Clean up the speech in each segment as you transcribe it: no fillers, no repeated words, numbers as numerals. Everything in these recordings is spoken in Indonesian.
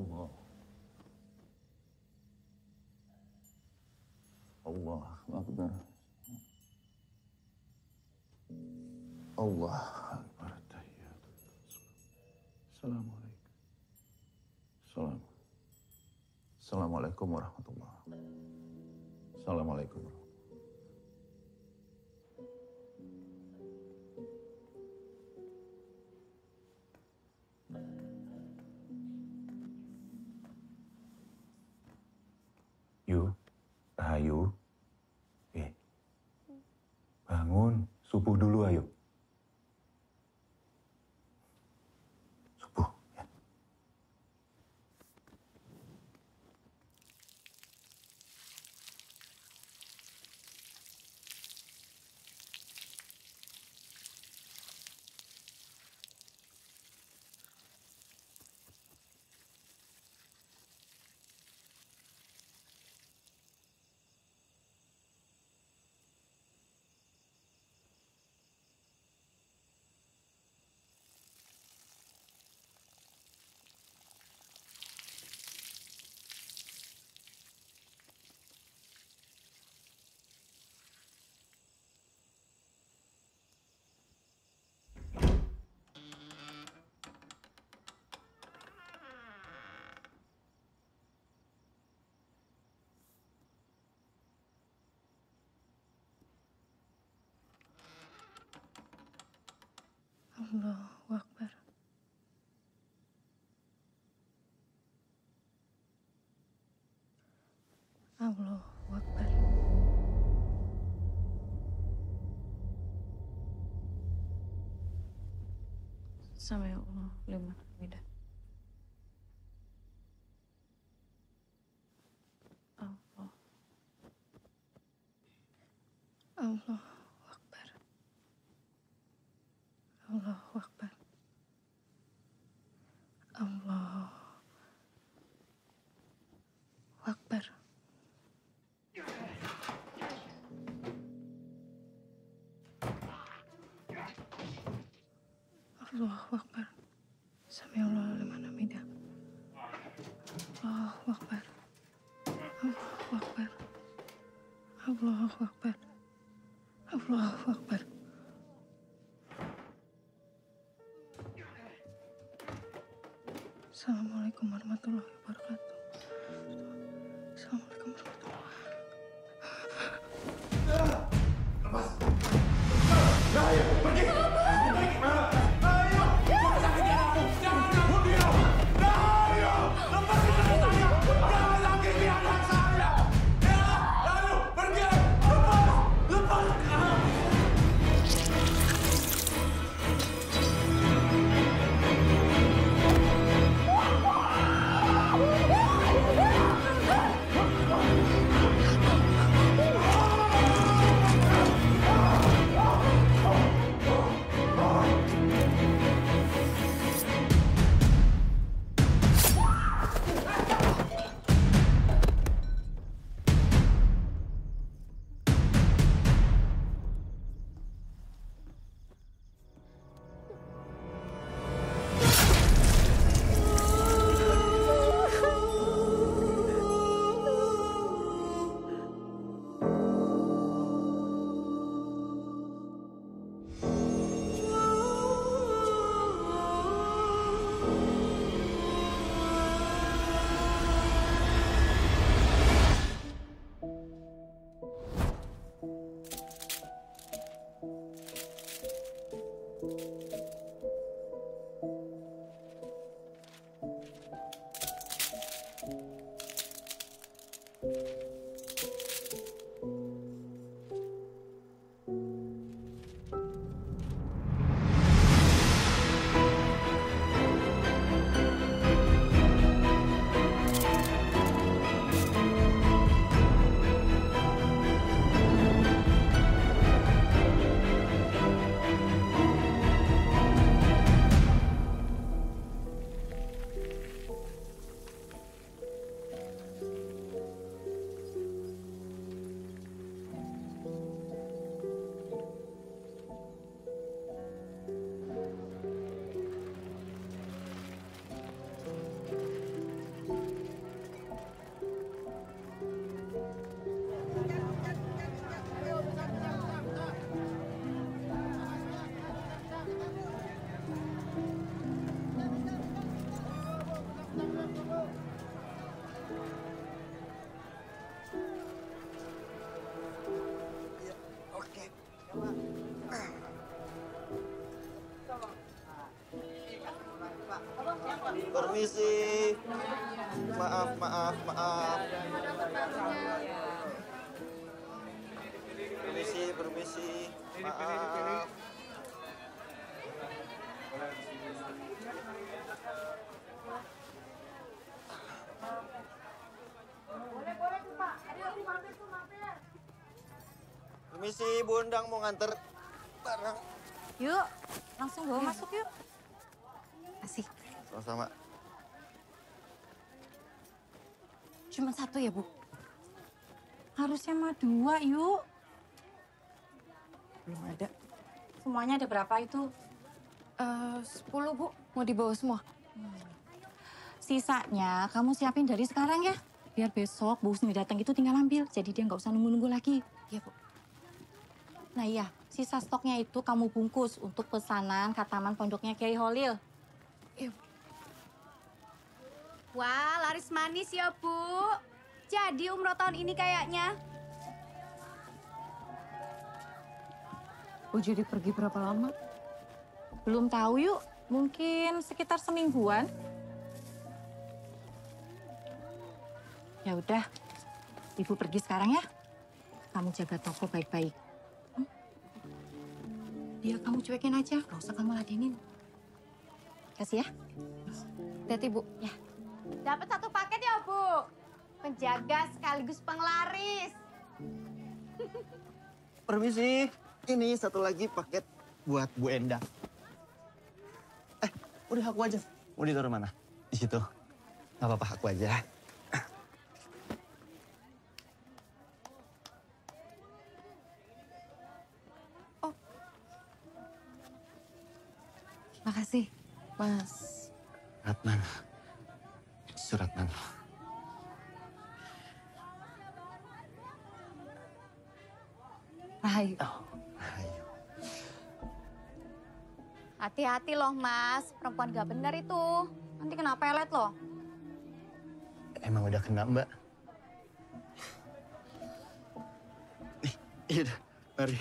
Allah. Allahu Akbar. Allah Akbar. Assalamualaikum. Assalamualaikum warahmatullahi wabarakatuh. Assalamualaikum warahmatullahi Yu, Rahayu, bangun, subuh dulu ayo. Subuh, ya. Allahu Akbar. Allahu Akbar. Sami Allah liman hamidah. Allah. Allahu Akbar. Allahu Akbar. Allahu Akbar. Allahu Akbar. Sami'allahu liman hamidah. Allahu Akbar. Allahu Akbar. Allahu Akbar. Allahu Akbar. Assalamualaikum warahmatullahi wabarakatuh. Assalamualaikum warahmatullahi wabarakatuh. Lepas. Rahayu, pergi. Pergi kemana? Rahayu, jangan sakiti anakku. Jangan bunuh dia. Rahayu, lepaskan anak saya. Jangan sakiti anak saya. Ya, Rahayu, pergi. Lepas. Lepaskan. maaf. Permisi. Maaf. Boleh tuh Pak. Ayo mampir. Permisi, Bu Endang mau nganter barang. Yuk, langsung bawa masuk yuk. Asik. Sama-sama. Cuma satu ya, Bu? Harusnya mah 2, yuk. Belum ada. Semuanya ada berapa itu? 10, Bu. Mau dibawa semua? Sisanya kamu siapin dari sekarang ya. Biar besok Bu Husni datang itu tinggal ambil. Jadi dia nggak usah nunggu-nunggu lagi. Iya, Bu. Nah iya, sisa stoknya itu kamu bungkus untuk pesanan khataman pondoknya Kiai Holil. Iya, Bu. Wah, laris manis ya, Bu. Jadi umroh tahun ini kayaknya. Bu jadi pergi berapa lama? Belum tahu yuk, mungkin sekitar semingguan. Ya udah, Ibu pergi sekarang ya. Kamu jaga toko baik-baik. Dia kamu cuekin aja, gak usah kamu ladenin. Kasih ya. Hati-hati, Bu. Ya. Dapat 1 paket ya, Bu. Penjaga sekaligus penglaris. Permisi, ini satu lagi paket buat Bu Endang. Udah aku aja. Mau ditaruh mana? Di situ. Gak apa-apa, aku aja. Makasih, Mas. Ratnan. Suratnan. Rahayu. Ayo. Hati-hati loh, Mas. Perempuan gak benar itu. Nanti kena pelet loh. Emang udah kena, Mbak? Iya, mari.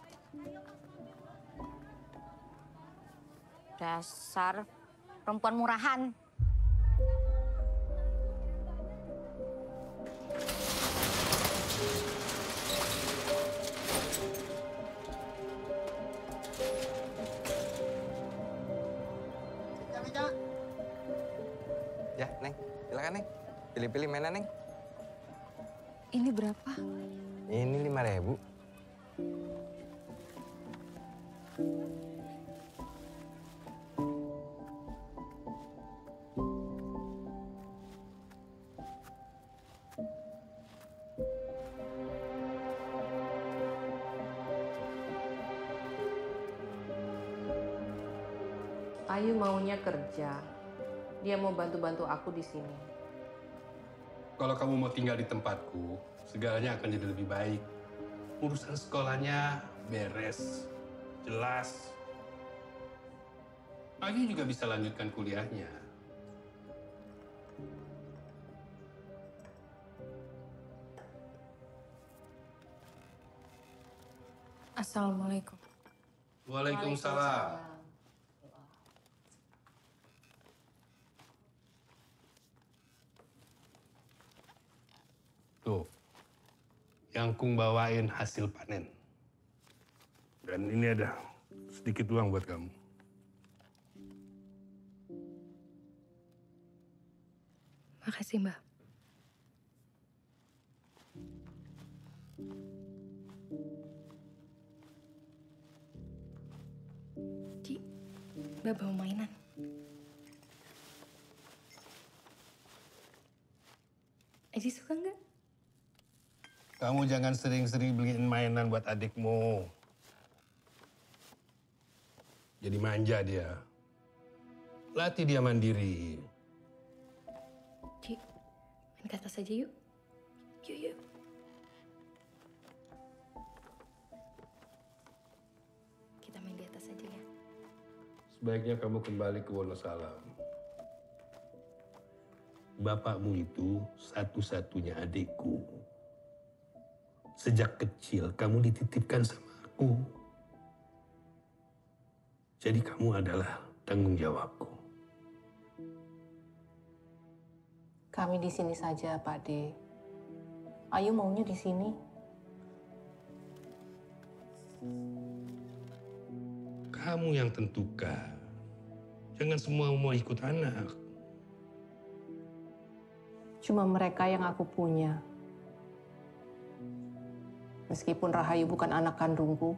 Dasar perempuan murahan. Ya, Neng. Silakan, Neng. Pilih-pilih mainan, Neng. Ini berapa? Ini 5.000. Ayu maunya kerja. Dia mau bantu-bantu aku di sini. Kalau kamu mau tinggal di tempatku, segalanya akan jadi lebih baik. Urusan sekolahnya beres, jelas. Ayu juga bisa lanjutkan kuliahnya. Assalamualaikum. Waalaikumsalam. Tuh, yang Kung bawain hasil panen. Dan ini ada sedikit uang buat kamu. Makasih, Mbak. Ci, Mbak bawa mainan. Aji suka nggak? Kamu jangan sering-sering beliin mainan buat adikmu. Jadi manja dia. Latih dia mandiri. Ci, main ke atas aja yuk. Yuk. Kita main di atas aja ya. Sebaiknya kamu kembali ke Wonosalam. Bapakmu itu satu-satunya adikku. Sejak kecil kamu dititipkan sama aku. Jadi kamu adalah tanggung jawabku. Kami di sini saja, Pak De. Ayu maunya di sini. Kamu yang tentukan. Jangan semua mau ikut anak. Cuma mereka yang aku punya. Meskipun Rahayu bukan anak kandungku,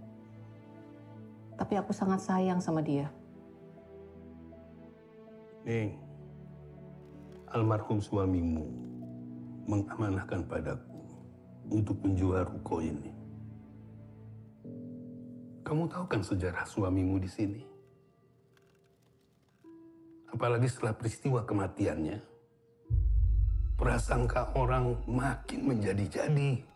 tapi aku sangat sayang sama dia. Neng, almarhum suamimu mengamanahkan padaku untuk menjual ruko ini. Kamu tahu kan sejarah suamimu di sini? Apalagi setelah peristiwa kematiannya, prasangka orang makin menjadi-jadi.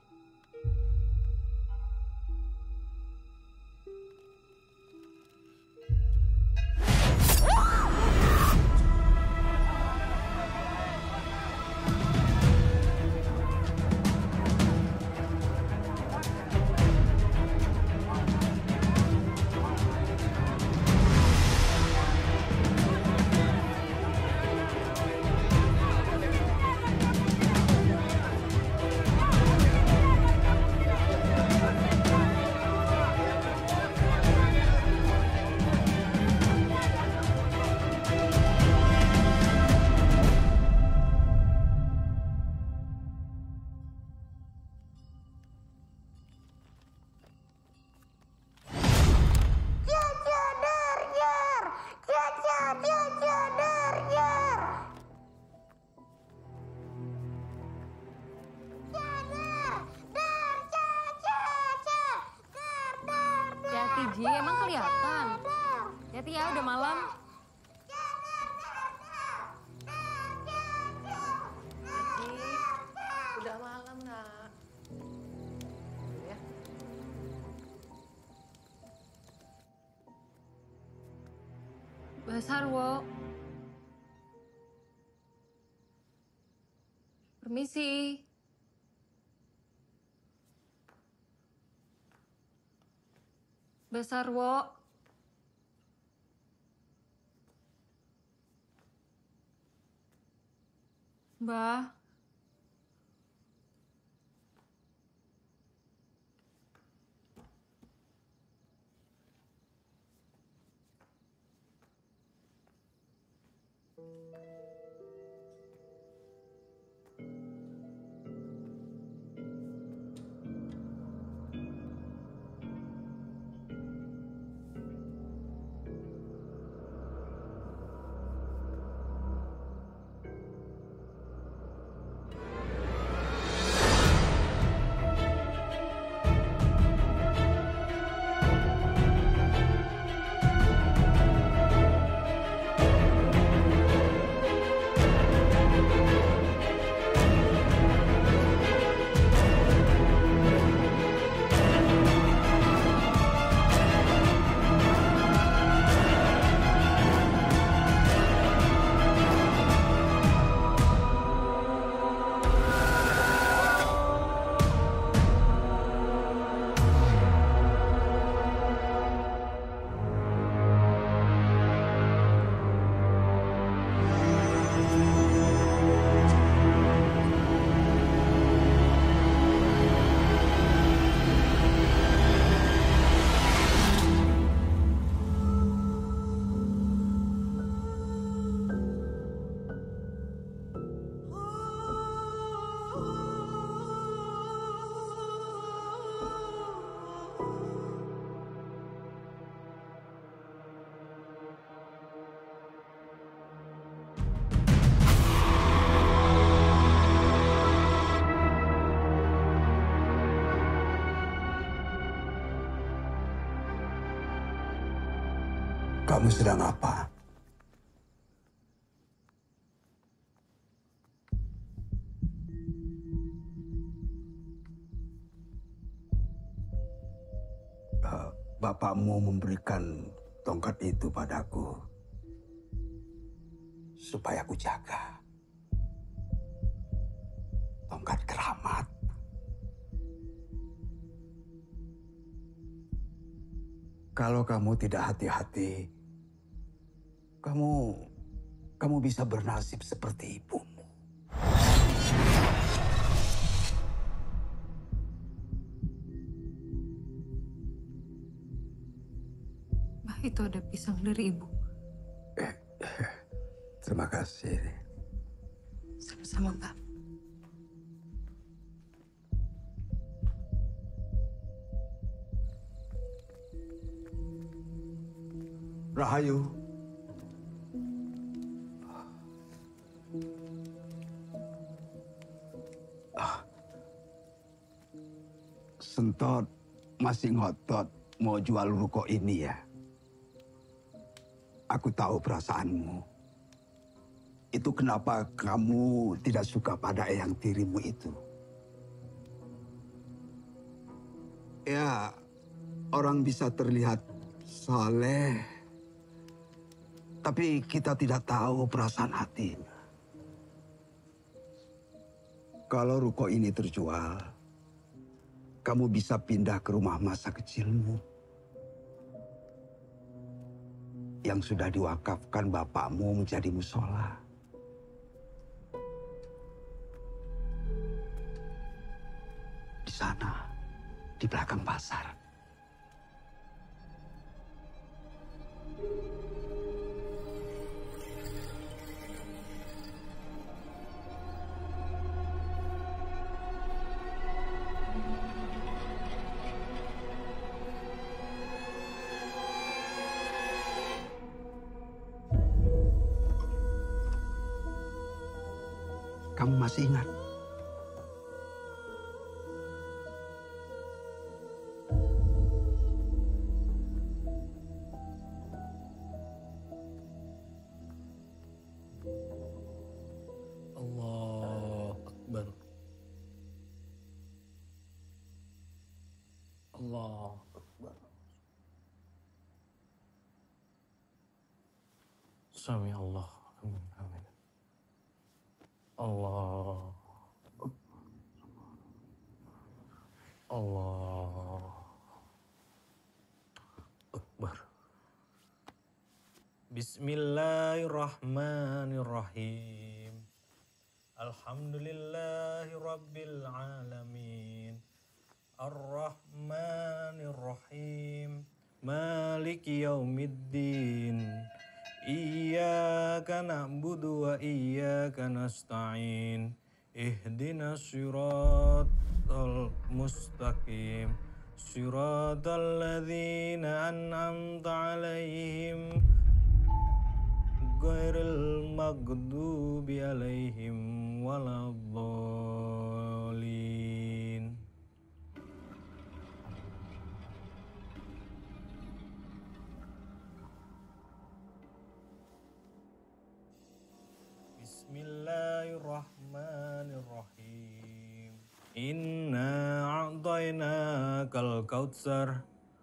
Hati Ji, emang kelihatan. Hati ya, udah malam. Udah malam, Nak. Ya. Mbak Sarwo. Permisi. Mbak Sarwo. Mbak. Kamu sedang apa? Bapakmu memberikan tongkat itu padaku supaya aku jaga. Tongkat keramat. Kalau kamu tidak hati-hati, kamu bisa bernasib seperti ibumu. itu ada pisang dari ibu. Terima kasih. Sama-sama, Mbak. Rahayu. Sentot masih ngotot mau jual ruko ini ya. Aku tahu perasaanmu. Itu kenapa kamu tidak suka pada eyang tirimu itu. Ya, orang bisa terlihat saleh, tapi kita tidak tahu perasaan hatinya. Kalau ruko ini terjual, kamu bisa pindah ke rumah masa kecilmu yang sudah diwakafkan bapakmu menjadi musola. Di sana, di belakang pasar. Kamu masih ingat? Allahu Akbar. Allahu Akbar. Sami Allah. Amin. Amin. Allah. Allah Akbar. Bismillahirrahmanirrahim. Alhamdulillahi rabbil alamin. Ar-Rahmanir-Rahim. Maliki yaumiddin. Iyyaka na'budu wa iyyaka nasta'in. Ihdinas siratal mustaqim. Siratal ladzina an'amta 'alaihim ghairil maghdubi 'alaihim waladdallin. Bismillahirrahmanirrahim. Inna a'tainakal kautsar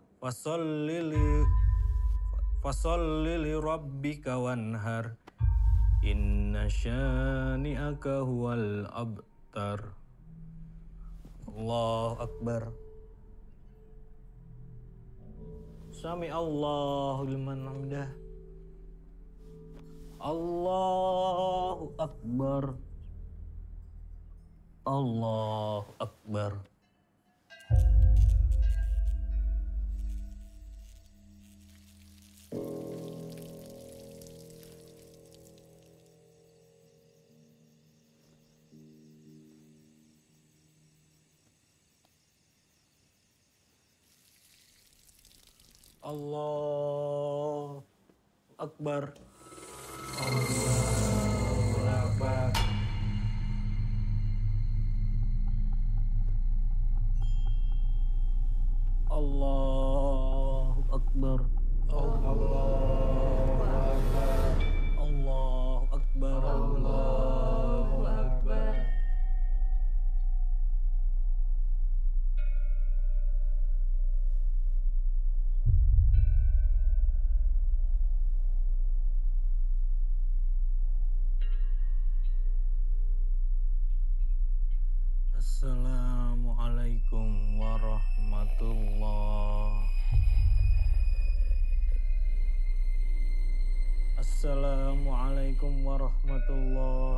fasolli li rabbika wanhar. Inna syani'aka huwal abtar. Allahu Akbar. Sami Allahu liman hamidah. Allahu Akbar. Allahu Akbar. Allahu Akbar. Allahu Akbar. Allahu Akbar. Allahu Akbar. Allahu Akbar. Allahu Akbar. Assalamualaikum warahmatullah. Assalamualaikum warahmatullah.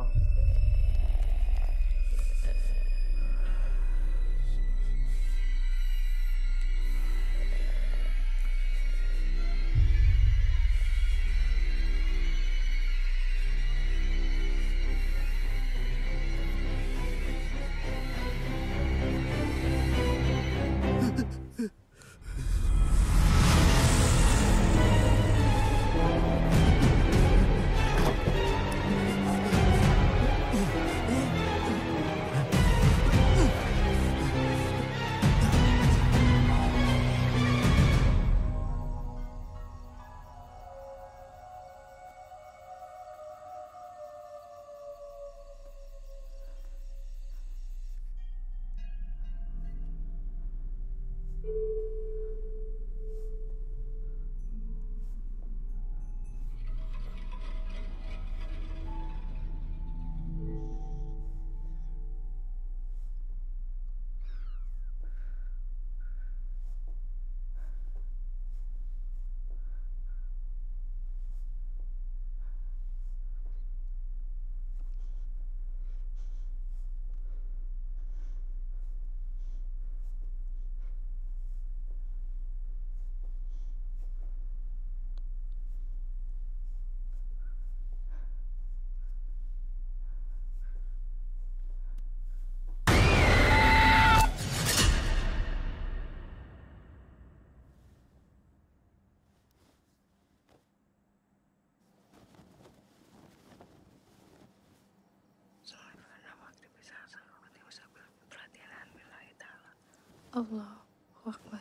Allahu Akbar.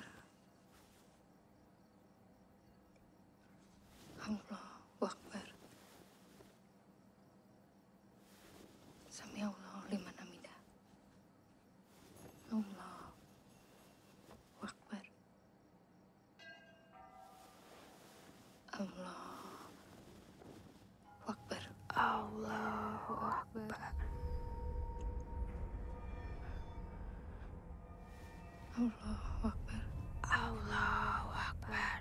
Allahu Akbar. Sami Allahu liman hamidah. Allahu Akbar. Allahu Akbar. Allahu Akbar. Allahu Akbar. Allahu Akbar.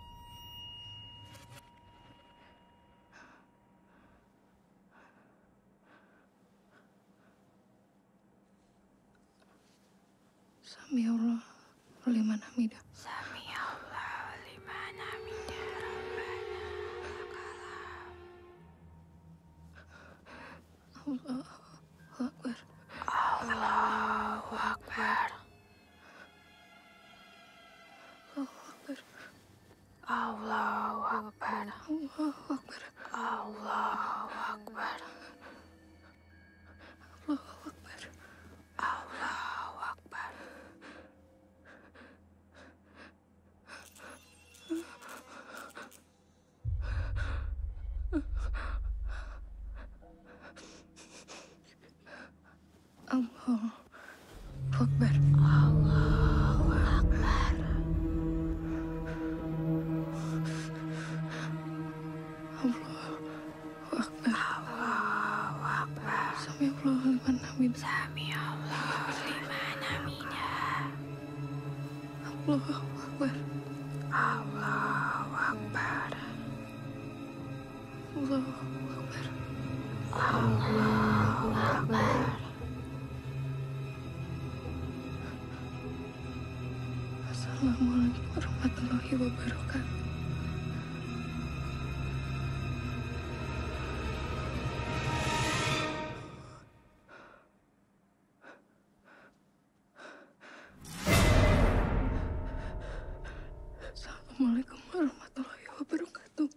Sami Allah liman hamidah. Sami Allah liman hamidah. Allahu Akbar. Allahu Akbar. Allahu Akbar. Allahu Akbar. Allahu Akbar. Allahu Akbar. Allahu Akbar. Allahu Akbar. Allahu Akbar. Allahu Akbar. Allahu Akbar. Sami Allah liman hamidah. Sami Allah liman hamidah. Allahu Akbar. Allahu Akbar. Allahu Akbar. Allahu Akbar. Assalamualaikum warahmatullahi wabarakatuh. Assalamualaikum warahmatullahi wabarakatuh.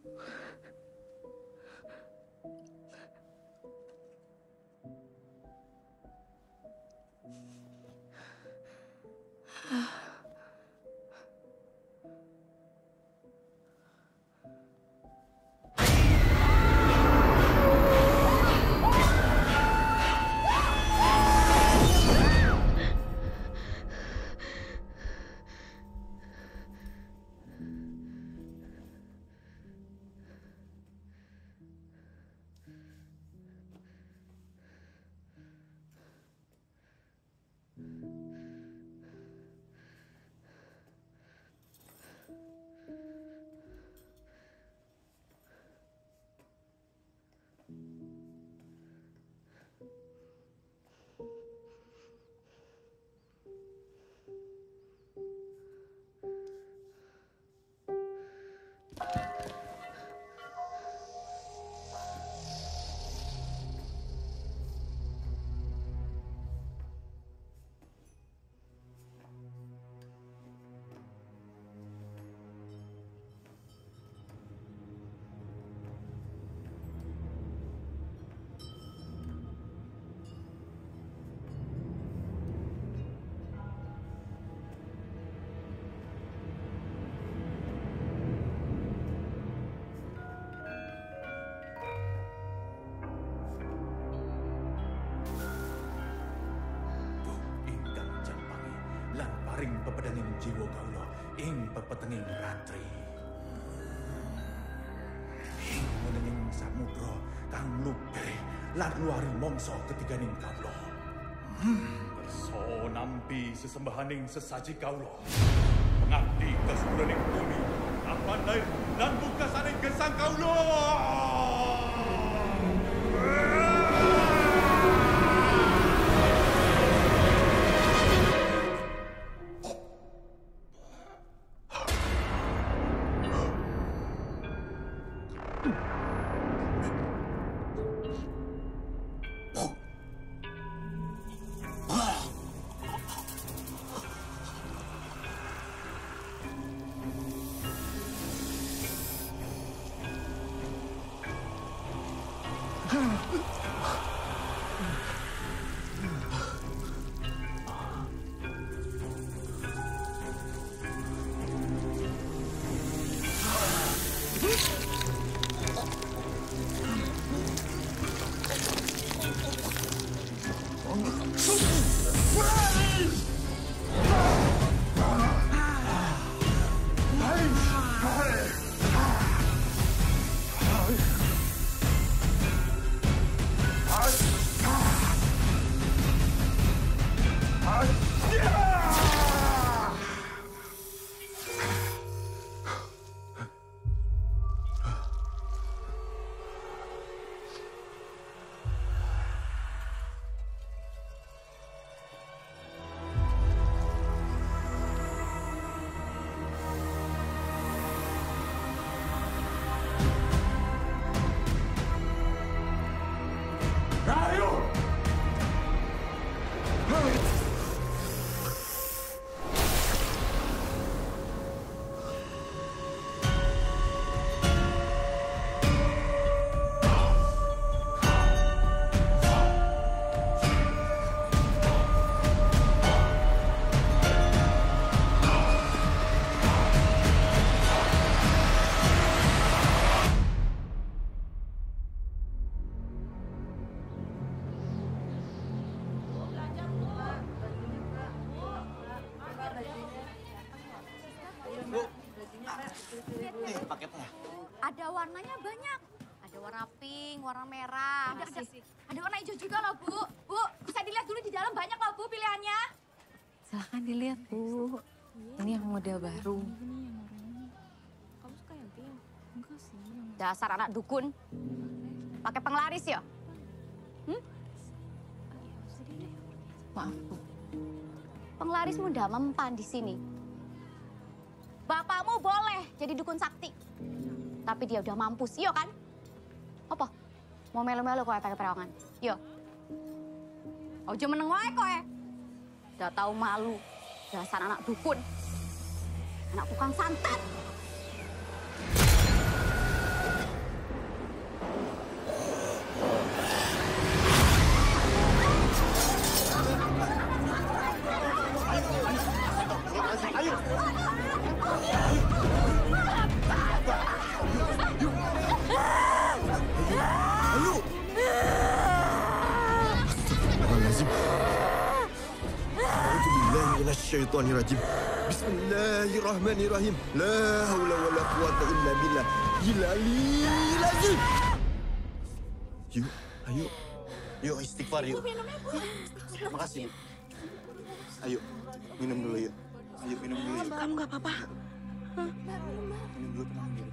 Paring pepedanging jiwa kaula ing pepetenging ratri. Ing menenging samudra kang luber lan luari mangsa ketiganing kaula. Kersa nampi sesembahaning sesaji kaula. Pengabdi kasuraning bumi, kapan lair lan bukasaning gesang kaula. Nih paketnya. Ada warnanya banyak. Ada warna pink, warna merah. Ada warna hijau juga loh, Bu. Bu, bisa dilihat dulu di dalam banyak loh, Bu, pilihannya. Silahkan dilihat, Bu. Ini yang model baru. Kamu suka yang pink? Enggak sih. Dasar anak dukun. Pakai penglaris ya? Maaf, Bu. Penglarismu udah mempan di sini. Bapakmu boleh jadi dukun sakti. Tapi dia udah mampus, iya kan? Apa? Mau melu-melu kowe pakai perawangan? Yo. Ojo meneng wae kowe. Udah tahu malu. Dasar anak dukun. Anak tukang santet. Ayo. Astagfirullahaladzim. A'udzubillahi minasyaitonirrajim. Bismillahirrahmanirrahim. La haula wala quwata illa billah. Gilal azim. Yuk, ayo. Yuk istighfar yuk. Makasih. Ayo, minum dulu yuk. Ayo minum dulu yuk. Kamu nggak apa-apa? Minum dulu tenang dulu.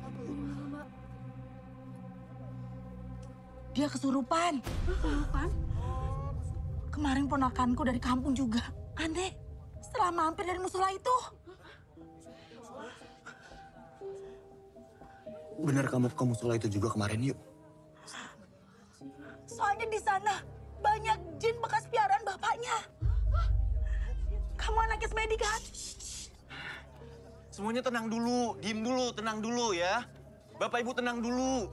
Dia kesurupan. Kesurupan? Kemarin ponakanku dari kampung juga. Aneh, setelah mampir dari musola itu. Benar kamu ke musola itu juga kemarin yuk. Soalnya di sana banyak jin bekas piaraan bapaknya. Kamu anaknya Smedi kan? Semuanya tenang dulu, diem dulu, tenang dulu ya. Bapak Ibu tenang dulu.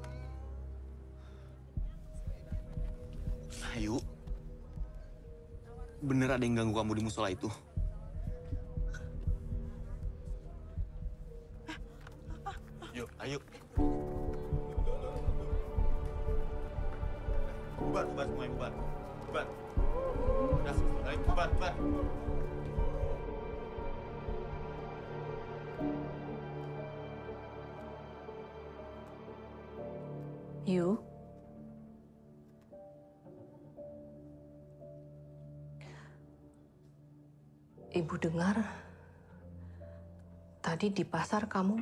Ayo. Bener ada yang ganggu kamu di musola itu? Yuk, ayo. Bubar semuanya, bubar. Bubar. Udah, ayo bubar. Yu, Ibu dengar tadi di pasar kamu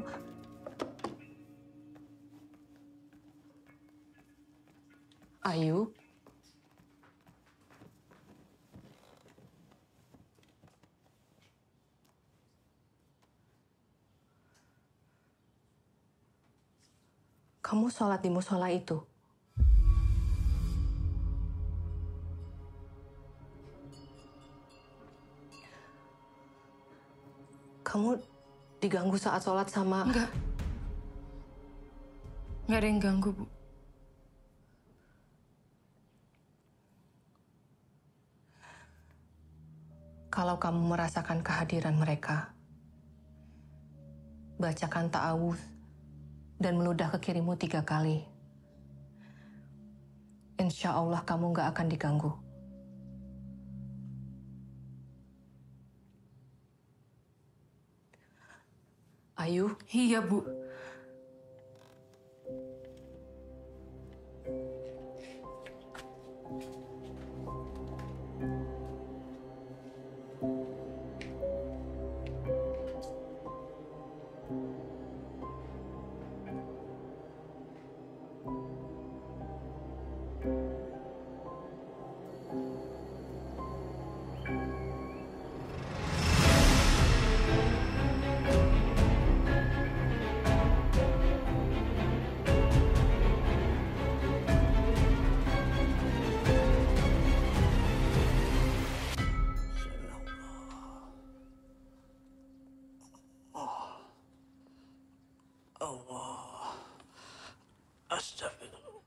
Ayu, kamu sholat di musola itu? Kamu diganggu saat sholat sama... Enggak. Enggak ada yang ganggu, Bu. Kalau kamu merasakan kehadiran mereka, bacakan ta'awudz dan meludah ke kirimu 3 kali. Insya Allah kamu nggak akan diganggu. Ayu? Iya, Bu. Allah. Astagfirullah.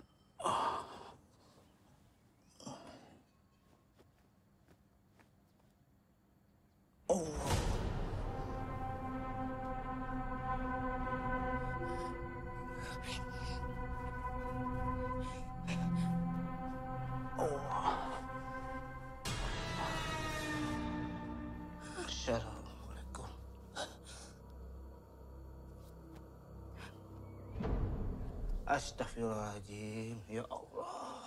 Assalamualaikum. Astagfirullahaladzim, ya Allah.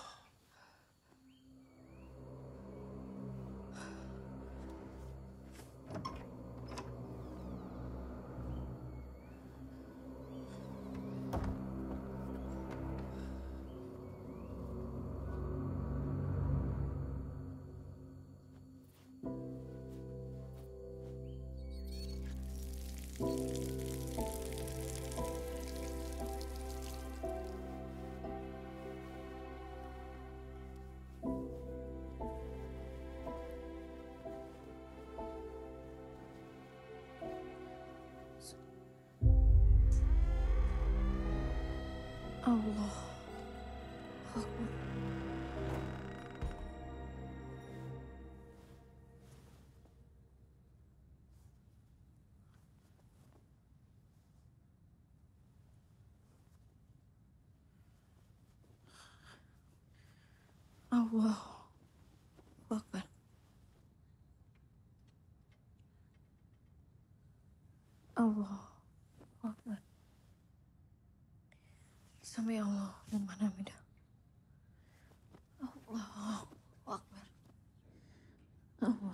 Allah. Allah. Akbar. Allah. Akbar. Sami Allah liman hamidah. Allah Akbar. Allah.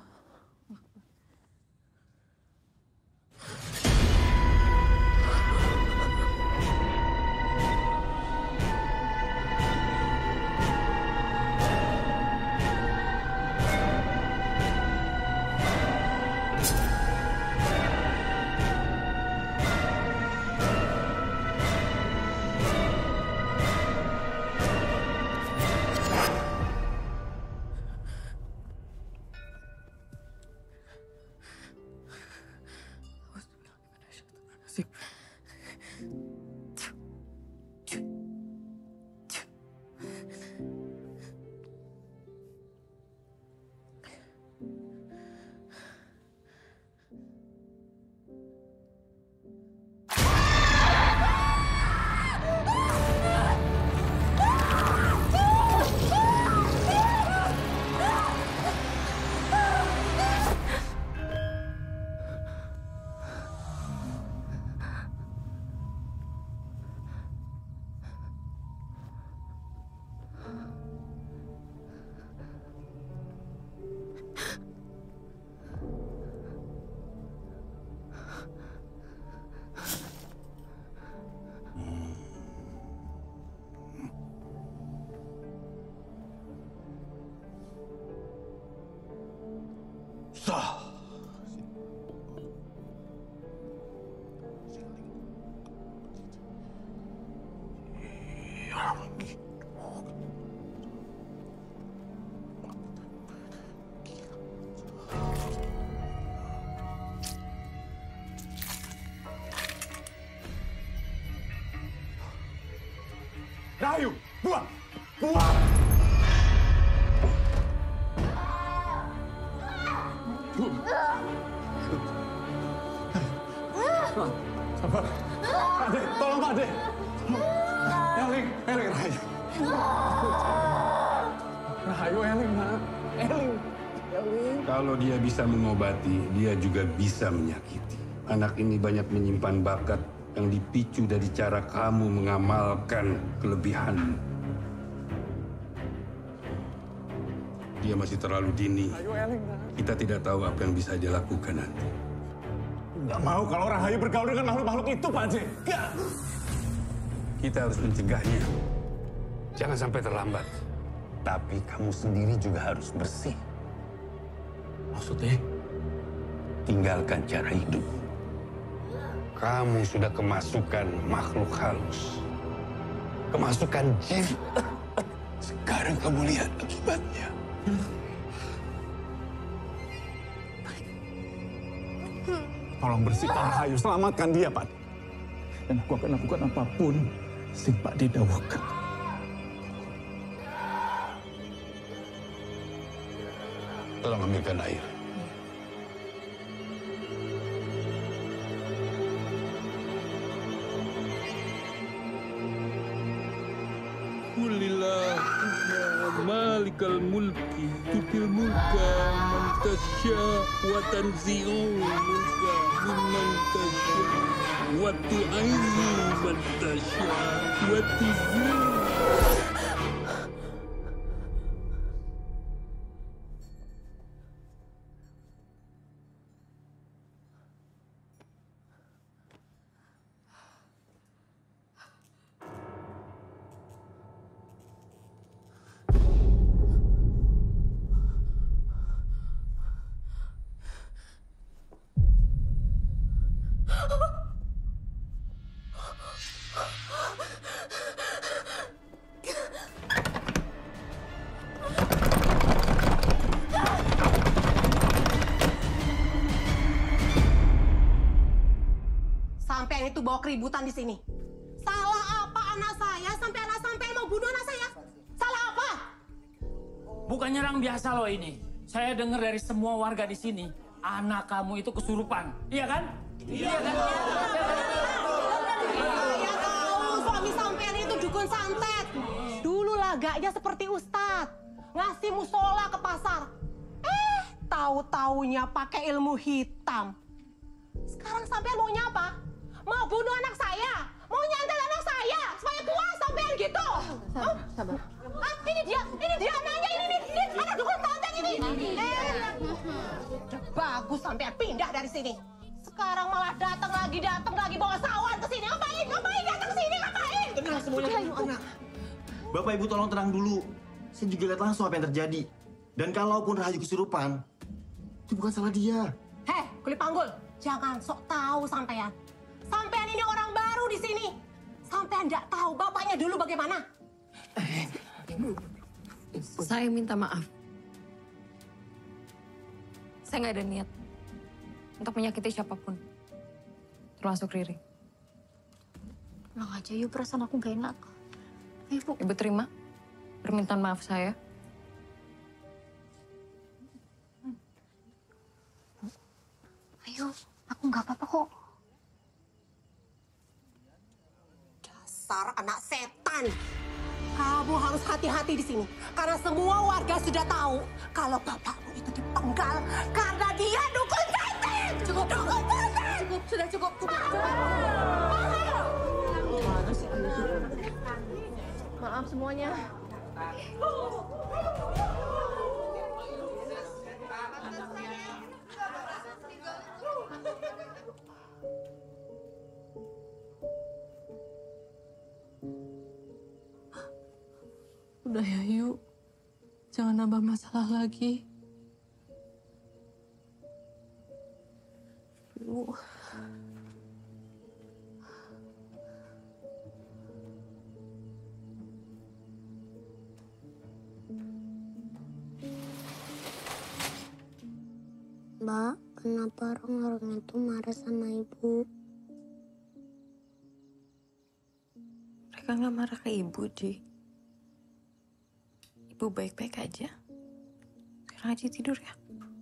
Rahayu, buang! Buang! Sabar. Pak De, tolong Pak De. Eling, Rahayu. Rahayu, Eling, nak. Eling. Kalau dia bisa mengobati, dia juga bisa menyakiti. Anak ini banyak menyimpan bakat yang dipicu dari cara kamu mengamalkan kelebihanmu. Dia masih terlalu dini. Kita tidak tahu apa yang bisa dia lakukan nanti. Nggak mau kalau Rahayu bergaul dengan makhluk-makhluk itu, Pak De. Nggak. Kita harus mencegahnya. Jangan sampai terlambat. Tapi kamu sendiri juga harus bersih. Maksudnya? Tinggalkan cara hidup. Kamu sudah kemasukan makhluk halus. Kemasukan jin. Sekarang kamu lihat akibatnya. Tolong bersihkan Rahayu, selamatkan dia, Pak. Dan aku akan lakukan apapun sing Pak De dawuhkan. Tolong ambilkan air. Kulillah malikal mulki tutil mulka man tasya wa tanzi'u mulka mimman tasya wa tu'izzu man tasya wa tuzillu. Sampean itu bawa keributan di sini. Salah apa anak saya sampai anak sampean mau bunuh anak saya? Salah apa? Bukan nyerang biasa loh ini. Saya dengar dari semua warga di sini, anak kamu itu kesurupan. Iya kan? Iya kan? Saya tahu suami sampean itu dukun santet. Dulu lagaknya seperti ustadz, ngasih musola ke pasar. Tahu-taunya pakai ilmu hitam. Sekarang sampean maunya apa? Mau bunuh anak saya? Mau nyantet anak saya? Supaya puas sampean gitu? Sabar. Ini dia anaknya, ini anak dukun santet ini. Udah bagus sampean pindah dari sini. Sekarang malah datang lagi bawa sawan ke sini. Ngapain datang ke sini? Ngapain? Tenang semuanya, anak. Bapak Ibu tolong tenang dulu. Saya juga lihat langsung apa yang terjadi. Dan kalaupun Rahayu kesurupan, itu bukan salah dia. Heh, kulit panggul. Jangan sok tahu sampean. Sampean ini orang baru di sini. Sampean nggak tahu bapaknya dulu bagaimana. Saya minta maaf. Saya nggak ada niat untuk menyakiti siapapun, termasuk Riri. Pulang aja yuk, perasaan aku gak enak. Ayo, Bu. Ibu terima permintaan maaf saya. Ayo, aku nggak apa-apa kok. Dasar anak setan. Kamu harus hati-hati di sini. Karena semua warga sudah tahu kalau bapakmu itu dipenggal karena dia dukun santet. Cukup. Sudah cukup. Maaf semuanya. Udah ya, yuk. Jangan nambah masalah lagi. Yuk. Mbak, kenapa orang-orang itu marah sama ibu? Mereka nggak marah ke ibu, Di. Ibu baik-baik aja. Sekarang aja tidur ya.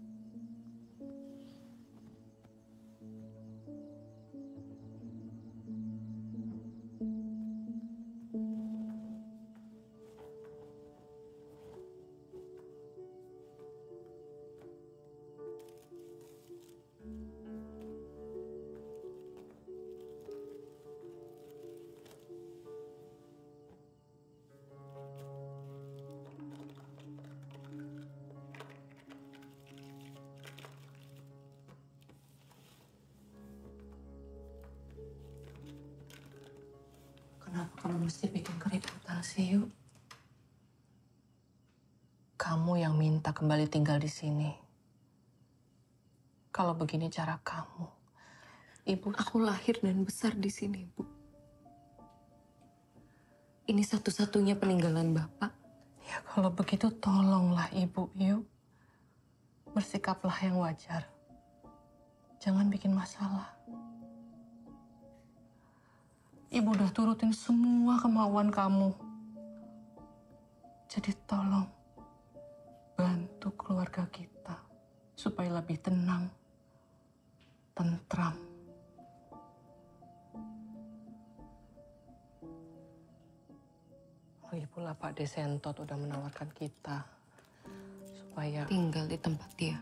Kenapa kamu mesti bikin keributan sih, Yuk? Kamu yang minta kembali tinggal di sini. Kalau begini cara kamu, Ibu... Aku lahir dan besar di sini, Bu. Ini satu-satunya peninggalan Bapak. Ya kalau begitu tolonglah Ibu, Yuk. Bersikaplah yang wajar. Jangan bikin masalah. Ibu udah turutin semua kemauan kamu. Jadi tolong bantu keluarga kita supaya lebih tenang, tentram. Lagi pula Pak Desentot udah menawarkan kita supaya tinggal di tempat dia.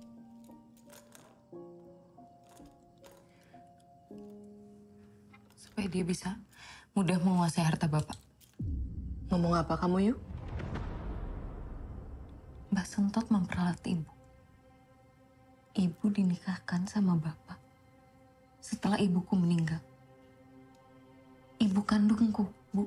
Supaya dia bisa mudah menguasai harta Bapak. Ngomong apa kamu, Yu? Mbak Sentot memperalat Ibu. Ibu dinikahkan sama Bapak setelah ibuku meninggal. Ibu kandungku, Bu.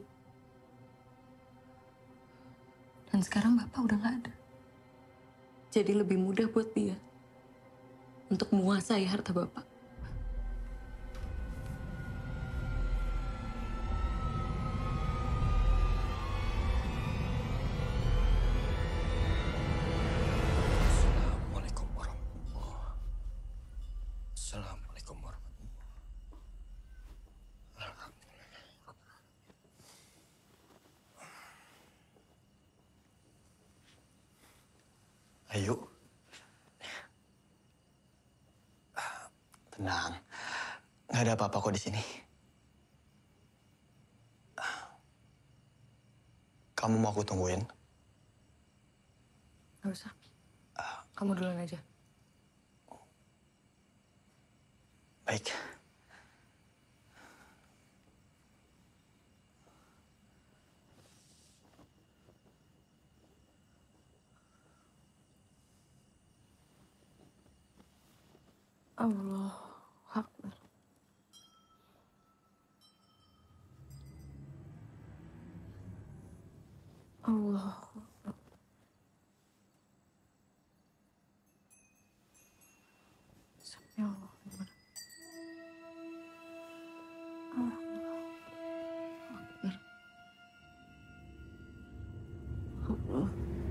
Dan sekarang Bapak udah nggak ada. Jadi lebih mudah buat dia untuk menguasai harta Bapak. Assalamualaikum warahmatullahi. Assalamualaikum warahmatullahi. Ayo. Tenang. Nggak ada apa-apa kok di sini. Kamu mau aku tungguin? Nggak usah. Kamu duluan aja. Baik. Allah Akbar. Allah Akbar. Ya Allah. Allah Akbar. Allah.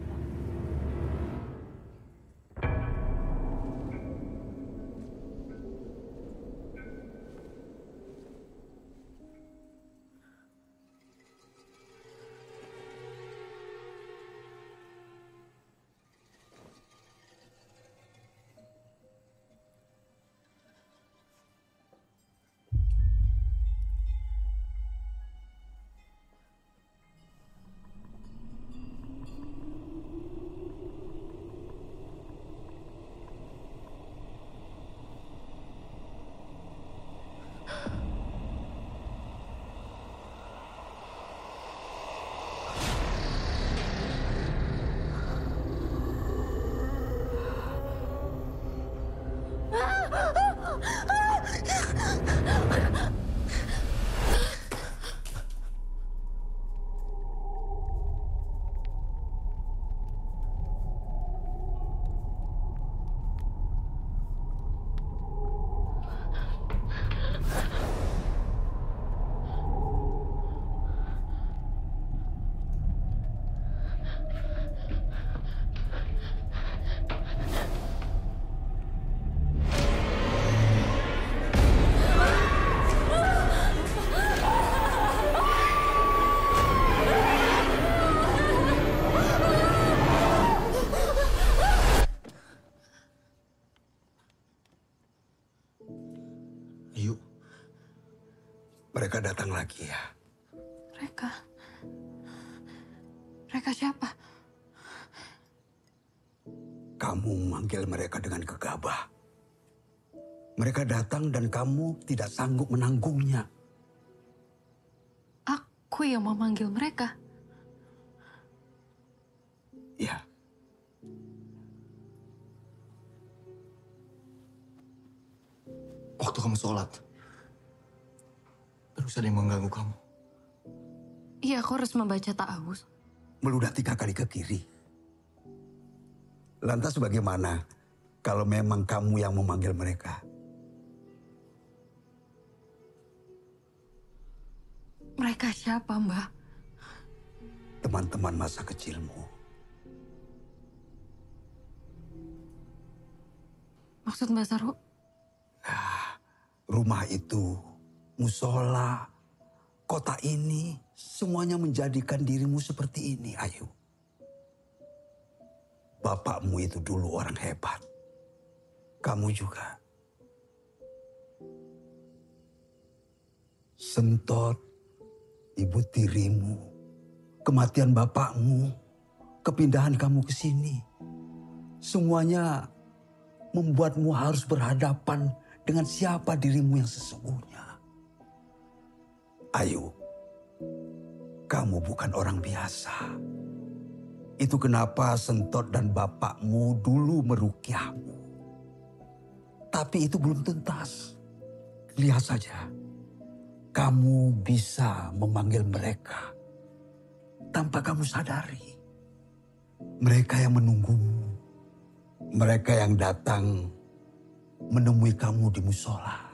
Yuk, mereka datang lagi ya. Mereka? Mereka siapa? Kamu memanggil mereka dengan gegabah. Mereka datang dan kamu tidak sanggup menanggungnya. Aku yang memanggil mereka. Ya. Waktu kamu sholat, terus ada yang mengganggu kamu. Iya, aku harus membaca ta'awuz. Meludah 3 kali ke kiri. Lantas bagaimana kalau memang kamu yang memanggil mereka? Mereka siapa, Mbak? Teman-teman masa kecilmu. Maksud Mbak Saru? Rumah itu, musola, kota ini semuanya menjadikan dirimu seperti ini, Ayu. Bapakmu itu dulu orang hebat. Kamu juga. Sentot, ibu tirimu, kematian bapakmu, kepindahan kamu ke sini. Semuanya membuatmu harus berhadapan dengan siapa dirimu yang sesungguhnya. Ayu, kamu bukan orang biasa. Itu kenapa Sentot dan bapakmu dulu merukyahmu. Tapi itu belum tuntas. Lihat saja, kamu bisa memanggil mereka tanpa kamu sadari. Mereka yang menunggumu. Mereka yang datang menemui kamu di musola.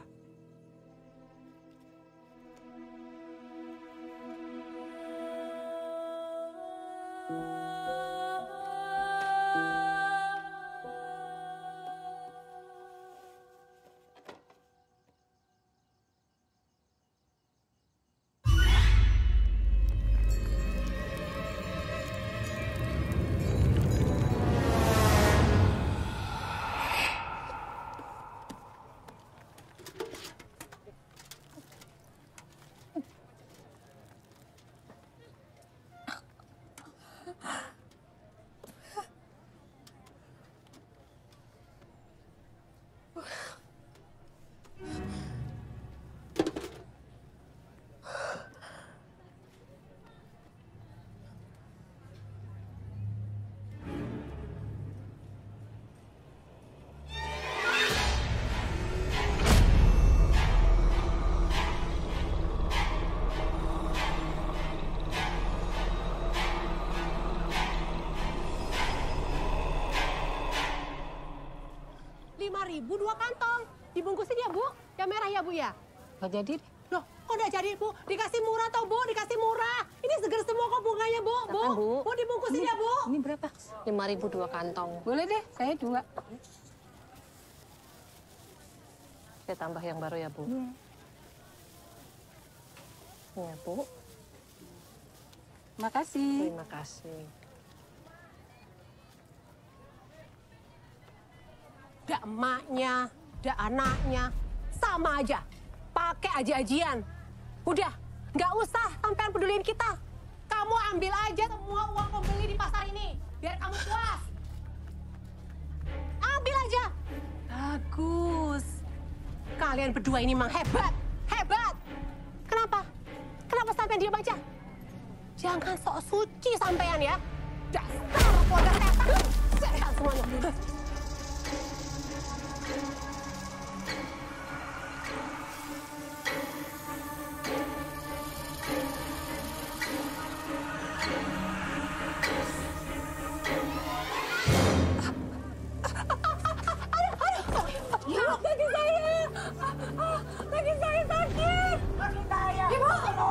Rp5.000 2 kantong. Dibungkusin ya, Bu? Yang merah ya, Bu ya? Nggak jadi. Loh, kok nggak jadi, Bu? Dikasih murah toh, Bu? Dikasih murah. Ini seger semua kok bunganya, Bu. Bu, Bu dibungkusin ya, Bu? Ini berapa? 5.000 2 kantong. Boleh deh, saya 2. Saya tambah yang baru ya, Bu. Ya, Bu. Makasih. Terima kasih. Dak emaknya, dak anaknya, sama aja. Pakai aji-ajian. Udah, nggak usah sampean peduliin kita. Kamu ambil aja semua uang pembeli di pasar ini, biar kamu puas. Ambil aja. Bagus. Kalian berdua ini memang hebat, hebat. Kenapa? Kenapa sampean diam aja? Jangan sok suci sampean ya. Dasar keluarga setan. Setan semuanya. Kaki saya! Kaki saya sakit! Kaki saya! Ibu!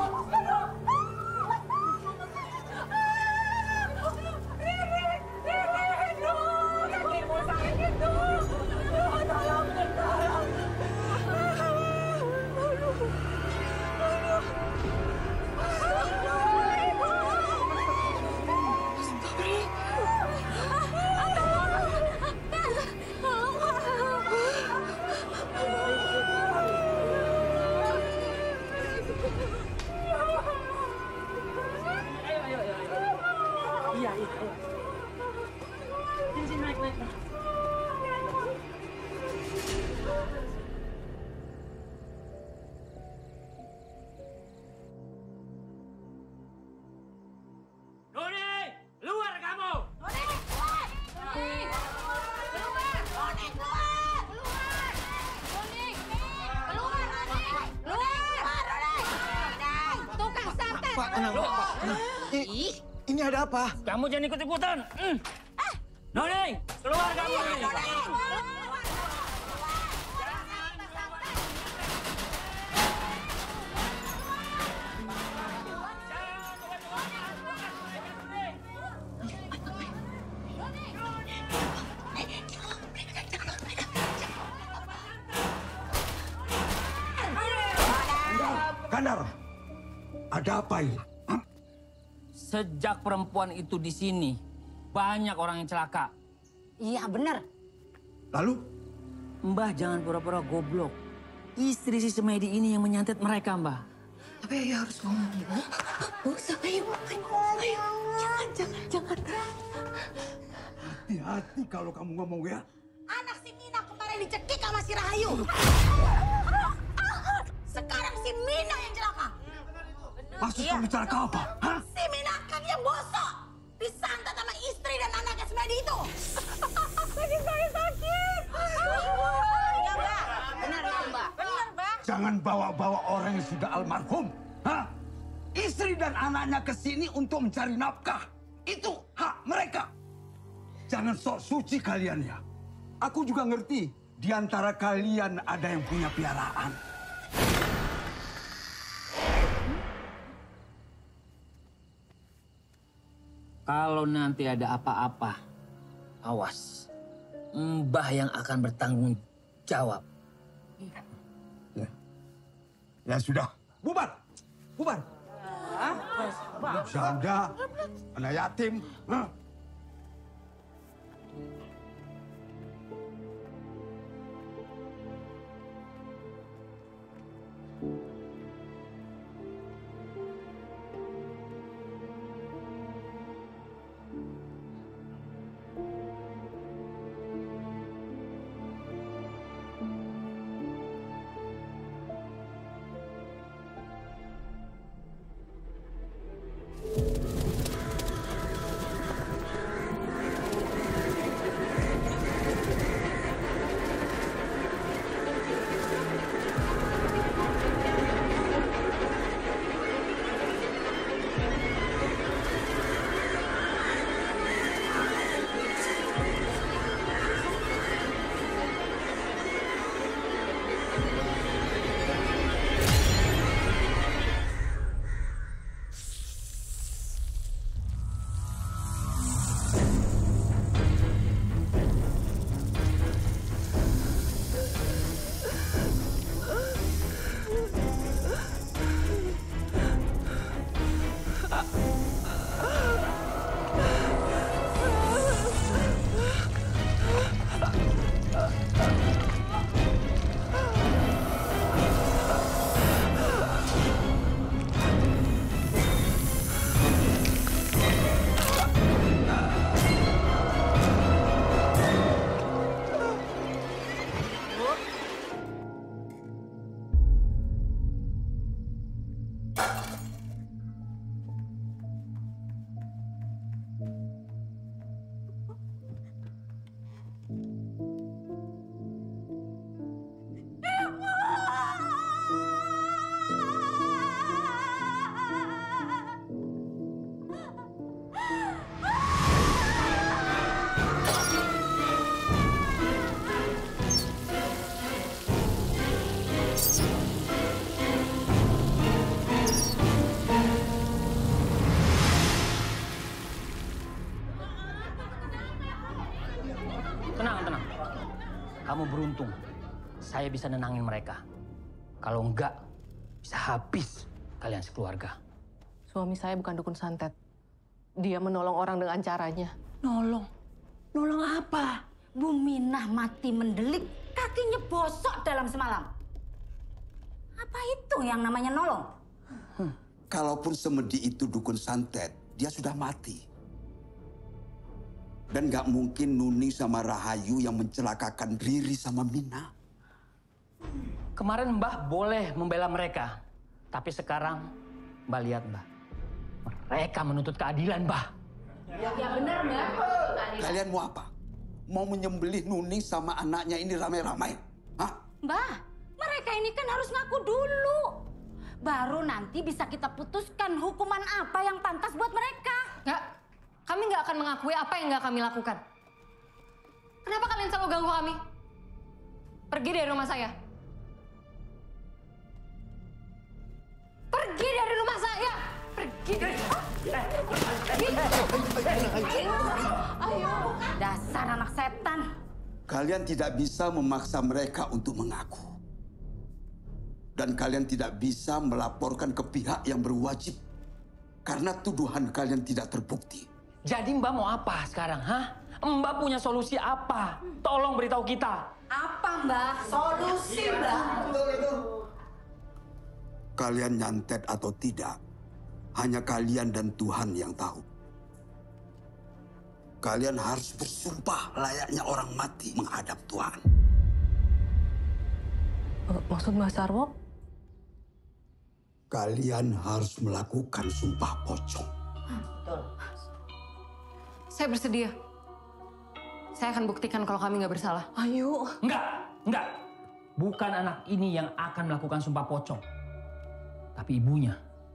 Kakimu sakit tuh! Tolong, tolong! Pak, tenang, Pak. Ini ada apa? Kamu jangan ikut-ikutan. Noning, keluar kamu. Kandar, Ada apa ini? Sejak perempuan itu di sini, banyak orang yang celaka. Iya benar. Lalu? Mbah jangan pura-pura goblok. Istri si Semedi ini yang menyantet mereka, Mbah. Tapi Ayu harus ngomong, Bu. Bu, Ayu. Jangan. Hati-hati kalau kamu ngomong ya. Anak si Mina kemarin dicekik sama si Rahayu. Sekarang si Mina yang celaka. Maksud kamu celaka apa? Hah? Si Mina kan yang bosok. Disantet sama istri dan anaknya Semedi itu. Kaki saya sakit. Iya, Mbak. Benar, Mbak. Benar, Mbak. Jangan bawa-bawa orang yang sudah almarhum. Hah? Istri dan anaknya ke sini untuk mencari nafkah. Itu hak mereka. Jangan sok suci kalian ya. Aku juga ngerti di antara kalian ada yang punya piaraan. Kalau nanti ada apa-apa, awas. Mbah yang akan bertanggung jawab. Ya sudah, bubar. Janda, anak yatim. Hah? Tenang. Kamu beruntung. Saya bisa nenangin mereka. Kalau enggak, bisa habis kalian sekeluarga. Suami saya bukan dukun santet. Dia menolong orang dengan caranya. Nolong? Nolong apa? Bu Minah mati mendelik, kakinya bosok dalam semalam. Apa itu yang namanya nolong? Kalaupun Semedi itu dukun santet, dia sudah mati. Dan gak mungkin Nuni sama Rahayu yang mencelakakan Riri sama Mina. Kemarin Mbah boleh membela mereka. Tapi sekarang Mbah lihat Mbah. Mereka menuntut keadilan Mbah. Ya benar, Mbak. Kalian mau apa? Mau menyembelih Nuni sama anaknya ini ramai-ramai? Hah? Mbah, mereka ini kan harus ngaku dulu. Baru nanti bisa kita putuskan hukuman apa yang pantas buat mereka. Nggak, kami nggak akan mengakui apa yang nggak kami lakukan. Kenapa kalian selalu ganggu kami? Pergi dari rumah saya. Pergi dari rumah saya. Pergi. Ayo. Dasar anak setan. Kalian tidak bisa memaksa mereka untuk mengaku. Dan kalian tidak bisa melaporkan ke pihak yang berwajib. Karena tuduhan kalian tidak terbukti. Jadi Mbak mau apa sekarang, hah? Mbak punya solusi apa? Tolong beritahu kita. Apa, Mbak? Solusi, Mbak. Kalian nyantet atau tidak, hanya kalian dan Tuhan yang tahu. Kalian harus bersumpah layaknya orang mati menghadap Tuhan. Maksud Mas Sarwo? Kalian harus melakukan sumpah pocong. Betul. Saya bersedia. Saya akan buktikan kalau kami nggak bersalah. Ayo. Enggak. Bukan anak ini yang akan melakukan sumpah pocong. Tapi ibunya.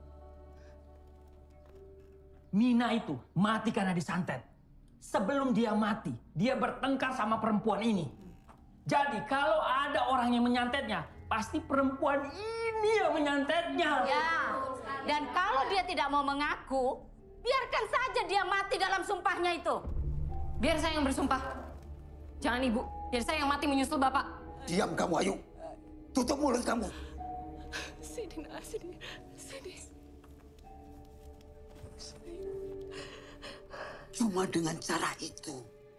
Mina itu mati karena disantet. Sebelum dia mati, dia bertengkar sama perempuan ini. Jadi kalau ada orang yang menyantetnya, pasti perempuan ini yang menyantetnya. Ya, dan kalau dia tidak mau mengaku, biarkan saja dia mati dalam sumpahnya itu. Biar saya yang bersumpah. Jangan Ibu, biar saya yang mati menyusul Bapak. Diam kamu, Ayu. Tutup mulut kamu. Sini. Cuma dengan cara itu.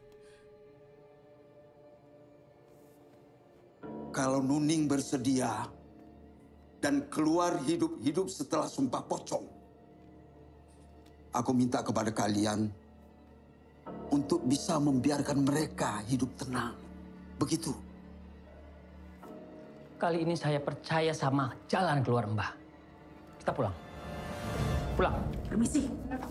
Kalau Nuning bersedia dan keluar hidup-hidup setelah sumpah pocong, aku minta kepada kalian untuk bisa membiarkan mereka hidup tenang. Begitu. Kali ini saya percaya sama jalan keluar Mbah. Kita pulang. Pulang. Permisi.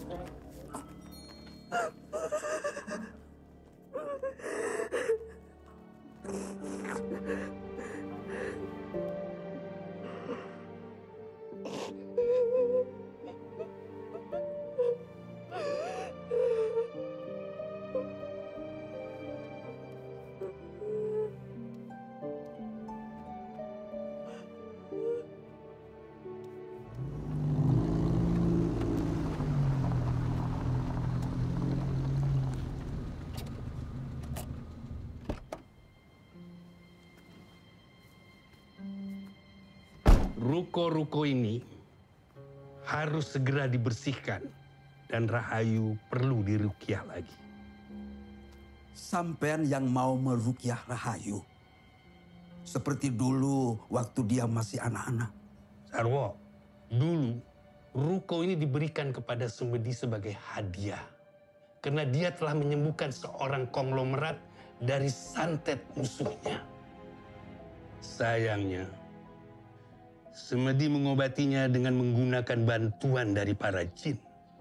Ruko-ruko ini harus segera dibersihkan dan Rahayu perlu diruqyah lagi. Sampean yang mau meruqyah Rahayu seperti dulu waktu dia masih anak-anak. Sarwo, dulu ruko ini diberikan kepada Sumedi sebagai hadiah karena dia telah menyembuhkan seorang konglomerat dari santet musuhnya. Sayangnya, Sumedi mengobatinya dengan menggunakan bantuan dari para jin.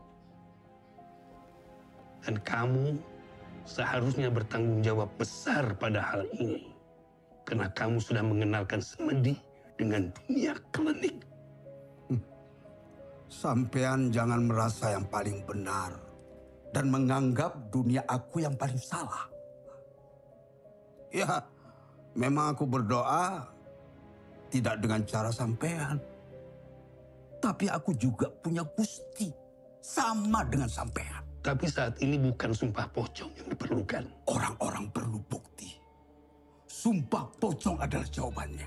Dan kamu seharusnya bertanggung jawab besar pada hal ini. Karena kamu sudah mengenalkan Sumedi dengan dunia klinik. Sampean jangan merasa yang paling benar dan menganggap dunia aku yang paling salah. Ya, memang aku berdoa tidak dengan cara sampean. Tapi aku juga punya gusti sama dengan sampean. Tapi saat ini bukan sumpah pocong yang diperlukan. Orang-orang perlu bukti. Sumpah pocong adalah jawabannya.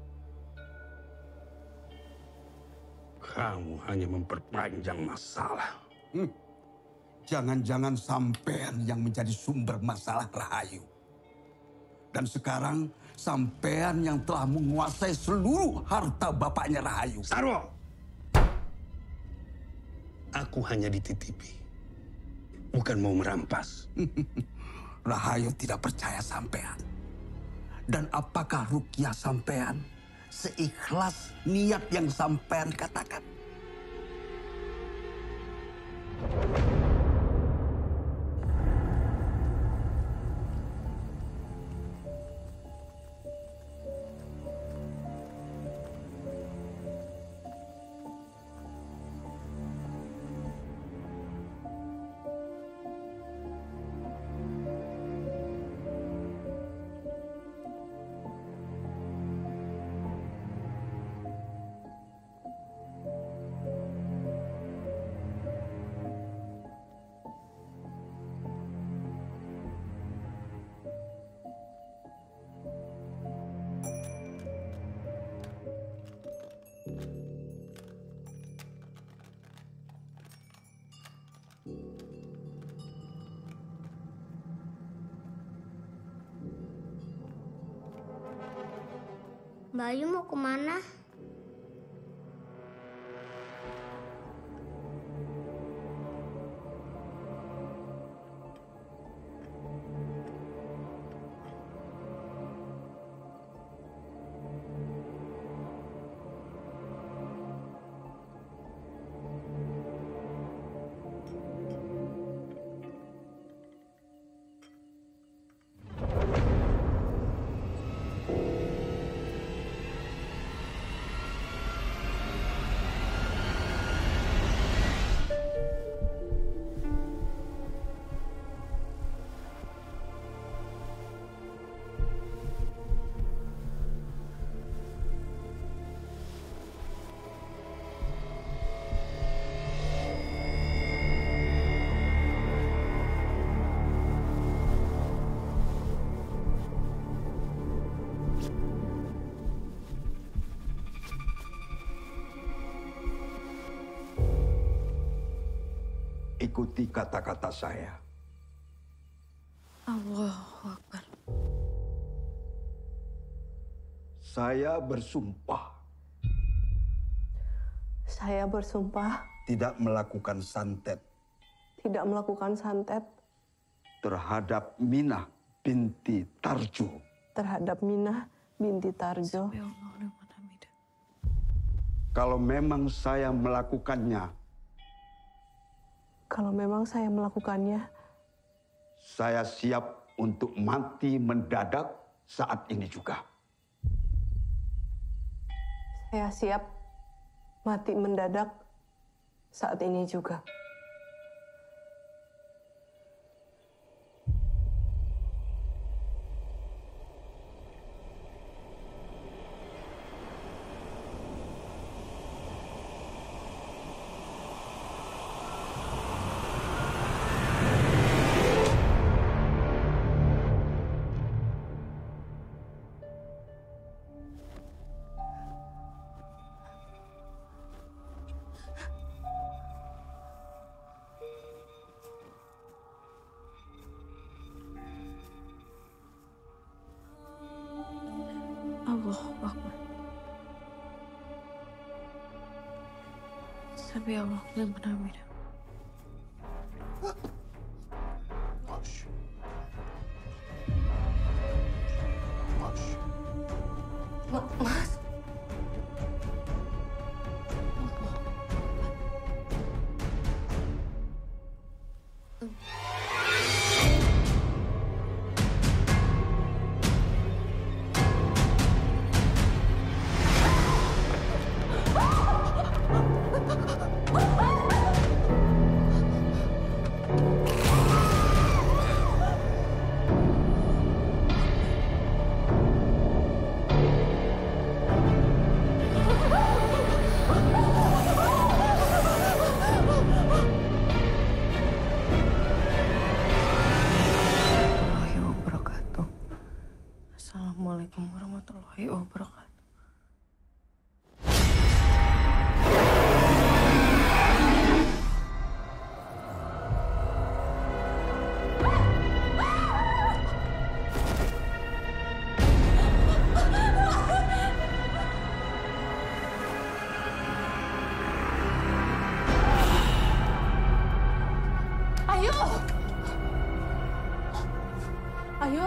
Kamu hanya memperpanjang masalah. Jangan-jangan sampean yang menjadi sumber masalah Rahayu. Dan sekarang sampean yang telah menguasai seluruh harta bapaknya Rahayu. Sarwo! Aku hanya dititipi. Bukan mau merampas. Rahayu tidak percaya sampean. Dan apakah ruqyah sampean seikhlas niat yang sampean katakan? Bayu mau kemana? Ikuti kata-kata saya. Allahu Akbar. Saya bersumpah Saya bersumpah tidak melakukan santet tidak melakukan santet terhadap Minah binti Tarjo. terhadap Minah binti Tarjo. Kalau memang saya melakukannya, Kalau memang saya melakukannya, saya siap untuk mati mendadak saat ini juga. saya siap mati mendadak saat ini juga. Allahu Akbar. Sami Allahu liman hamidah. Mas. Assalamualaikum warahmatullahi wabarakatuh. Ayo! Ayo!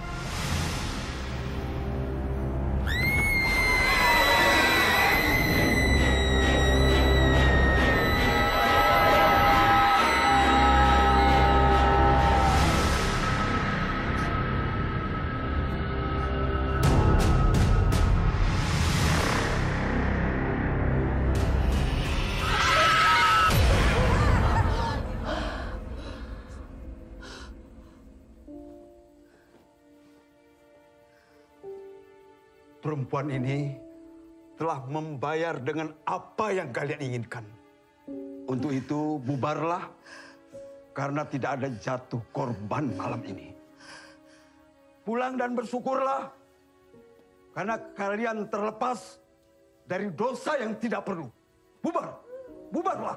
Perempuan ini telah membayar dengan apa yang kalian inginkan. Untuk itu bubarlah karena tidak ada jatuh korban malam ini. Pulang dan bersyukurlah karena kalian terlepas dari dosa yang tidak perlu. Bubar, bubarlah.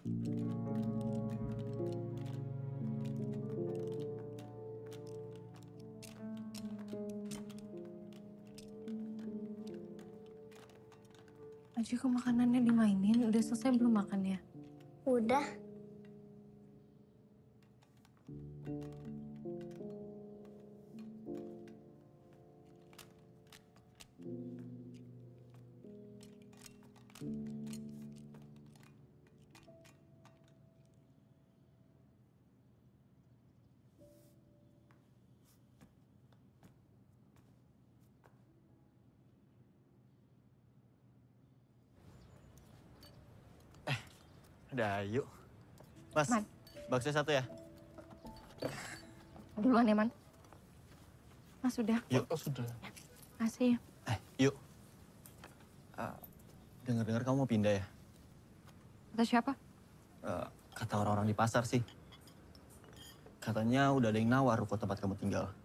Aji, kok makanannya dimainin? Udah selesai belum makannya? Udah. Ada Ayu. Mas, Man. bakso 1 ya? Duluan ya, Man. Mas, sudah. Yuk. Oh, sudah. Kasih. Yuk. Dengar-dengar kamu mau pindah ya? Kata siapa? Kata orang-orang di pasar sih. Katanya udah ada yang nawar ruko tempat kamu tinggal.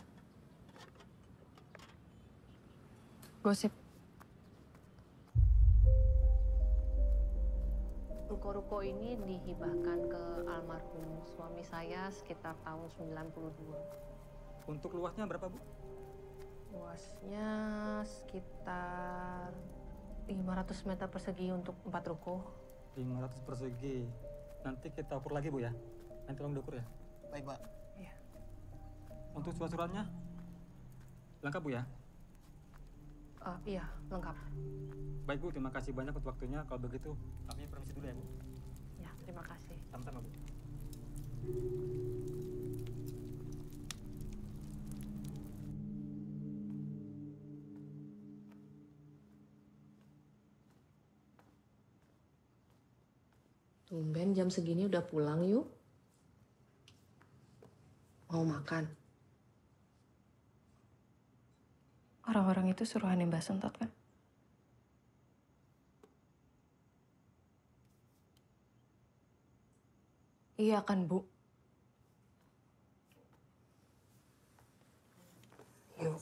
Gosip. Ruko-ruko ini dihibahkan ke almarhum suami saya sekitar tahun 92. Untuk luasnya berapa, Bu? Luasnya sekitar 500 meter persegi untuk 4 ruko. 500 persegi. Nanti kita ukur lagi, Bu ya. Nanti tolong diukur ya. Baik, Pak. Iya. Untuk surat-suratnya lengkap, Bu ya? Iya, lengkap. Baik, Bu. Terima kasih banyak untuk waktunya. Kalau begitu, kami permisi dulu ya, Bu. Ya, terima kasih. Sama-sama, Bu. Tumben jam segini udah pulang yuk. Mau makan? Orang-orang itu suruhannya Mbak Sentot kan? Iya kan, Bu? Yuk.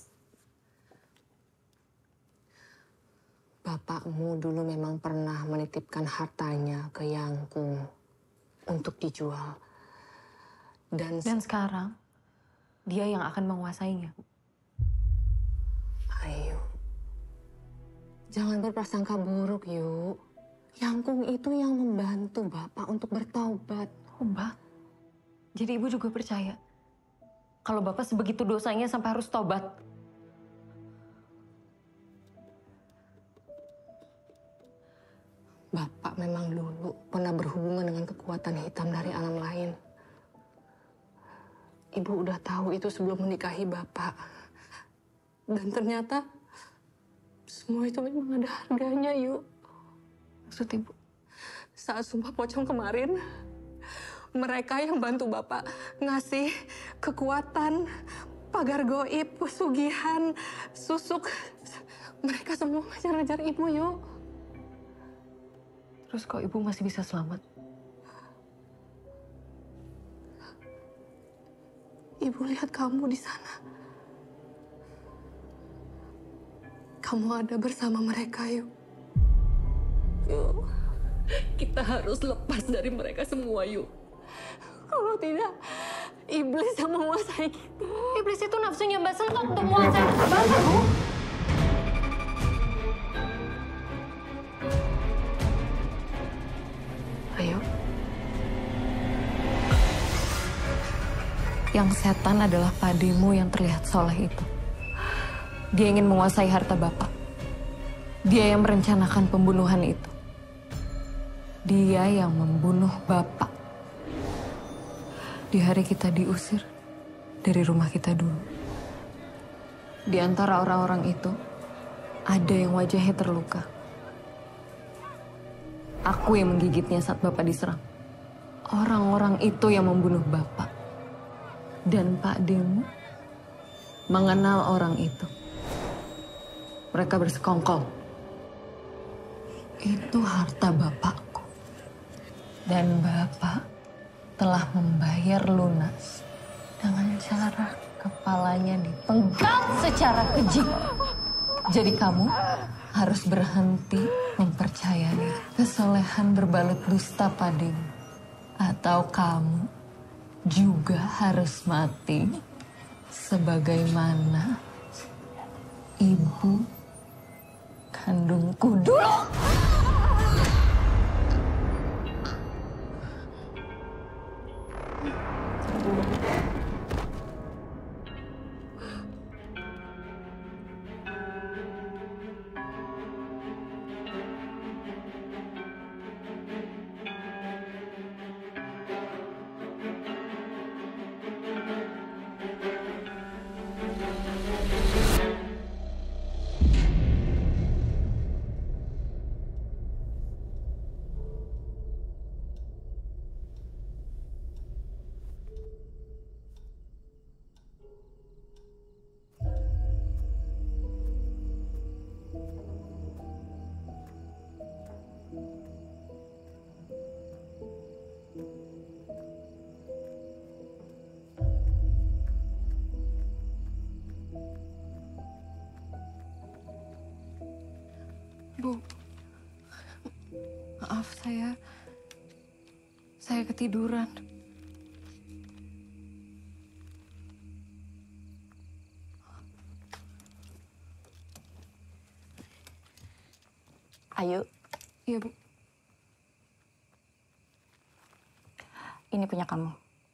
Bapakmu dulu memang pernah menitipkan hartanya ke Yangkung untuk dijual. Dan sekarang, dia yang akan menguasainya. Ayo. Jangan berprasangka buruk, Yuk. Yangkung itu yang membantu Bapak untuk bertaubat. Oh, Mbak. Jadi Ibu juga percaya kalau Bapak sebegitu dosanya sampai harus tobat? Bapak memang dulu pernah berhubungan dengan kekuatan hitam dari alam lain. Ibu udah tahu itu sebelum menikahi Bapak. Dan ternyata semua itu memang ada harganya, Yuk. Maksud Ibu? Saat Sumpah Pocong kemarin, mereka yang bantu Bapak ngasih kekuatan, pagar goib, pesugihan, susuk. Mereka semua ngejar-ngejar Ibu, Yuk. Terus kok Ibu masih bisa selamat? Ibu lihat kamu di sana. Kamu ada bersama mereka, Yuk. Yuk, kita harus lepas dari mereka semua, Yuk. Kalau tidak, iblis yang menguasai kita. Iblis itu nafsunya Mbak Sentot untuk menguasai Bapak, Bu. Ayo. Yang setan adalah padimu yang terlihat soleh itu. Dia ingin menguasai harta Bapak. Dia yang merencanakan pembunuhan itu. Dia yang membunuh Bapak. Di hari kita diusir dari rumah kita dulu. Di antara orang-orang itu, ada yang wajahnya terluka. Aku yang menggigitnya saat Bapak diserang. Orang-orang itu yang membunuh Bapak. Dan Pak Demu mengenal orang itu. Mereka bersekongkol. Itu harta Bapakku. Dan Bapak telah membayar lunas dengan cara kepalanya dipenggal secara keji. Jadi kamu harus berhenti mempercayai kesolehan berbalut dusta Pak Demu. Atau kamu juga harus mati sebagaimana ibu kandungku dulu. Bu, maaf saya ketiduran. Ayu. Iya, Bu. Ini punya kamu.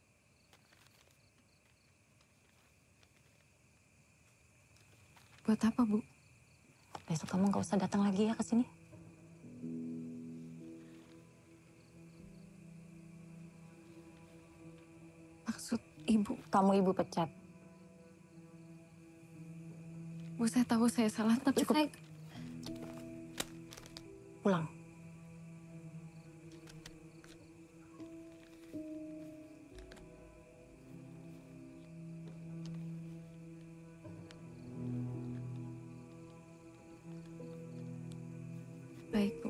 Buat apa, Bu? Besok kamu nggak usah datang lagi ya ke sini. Maksud Ibu? Kamu Ibu pecat. Bu, saya tahu saya salah, tapi Cukup. saya... Pulang. Baik, Bu.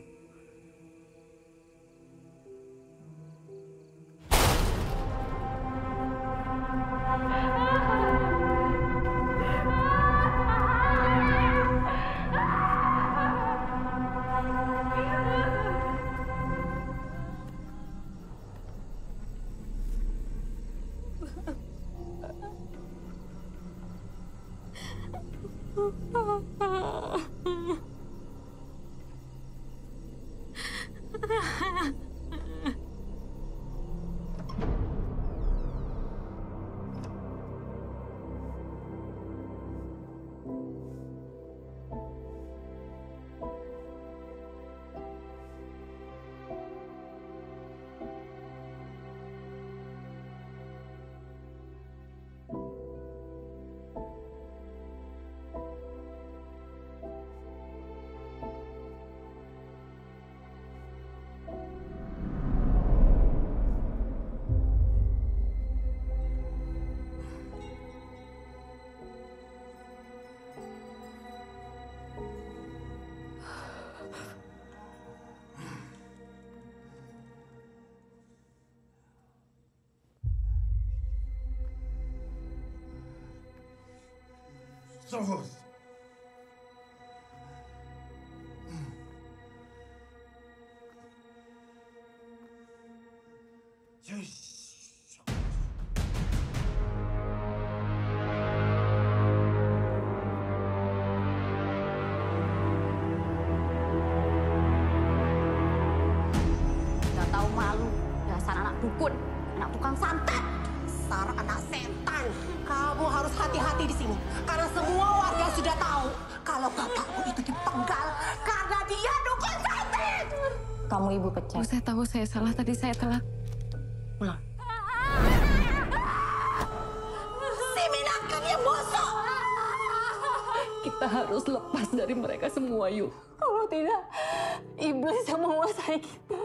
Terus. Gak tahu malu, dasar anak dukun, anak tukang santet. Dasar anak setan. Kamu harus hati-hati di sini. Karena semua warga sudah tahu kalau bapakmu itu dipenggal karena dia dukun santet. Kamu Ibu pecat. Bu, saya tahu saya salah. Tadi saya telat. Pulang. Si Minakan yang bosok. Kita harus lepas dari mereka semua, yuk. Kalau tidak, iblis yang menguasai kita.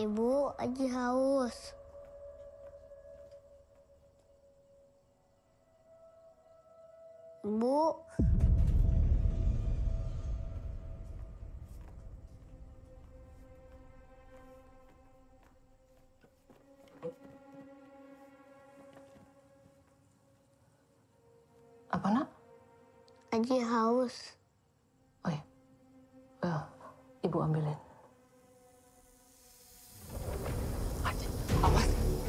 Ibu, Aji haus. Ibu. Apa, Nak? Aji haus. Oh ya. Ibu ambilin. Aji, awas.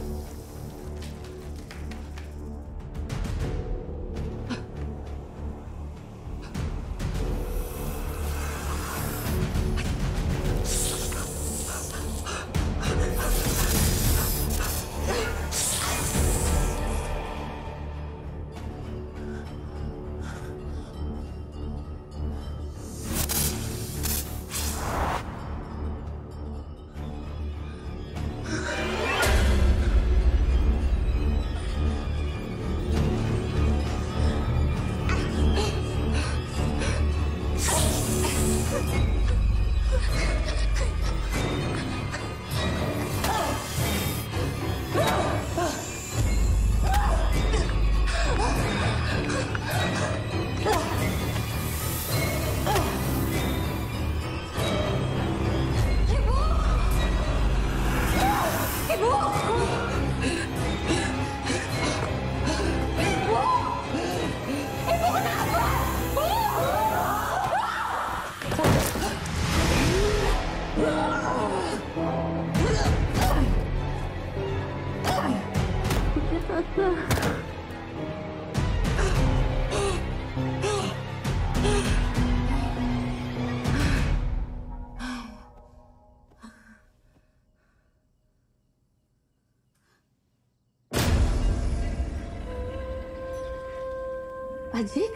Ajik?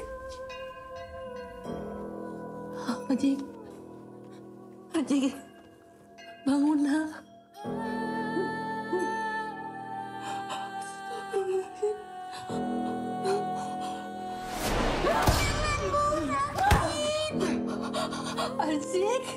Ajik? Ajik? Bangun, Nak. Ajik?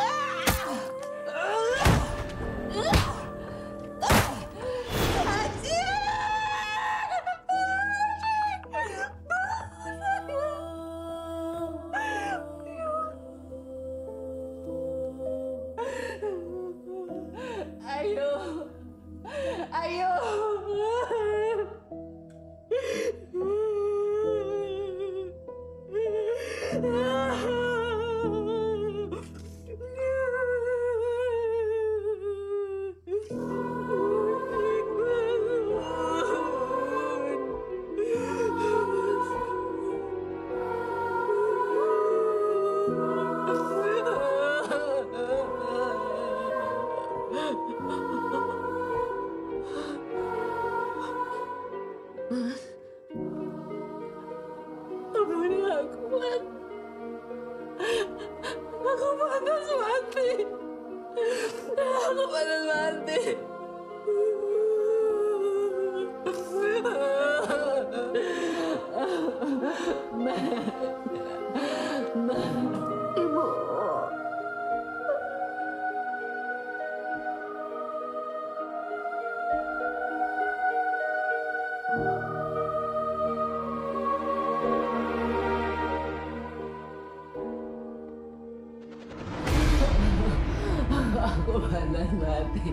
Aku panas mati.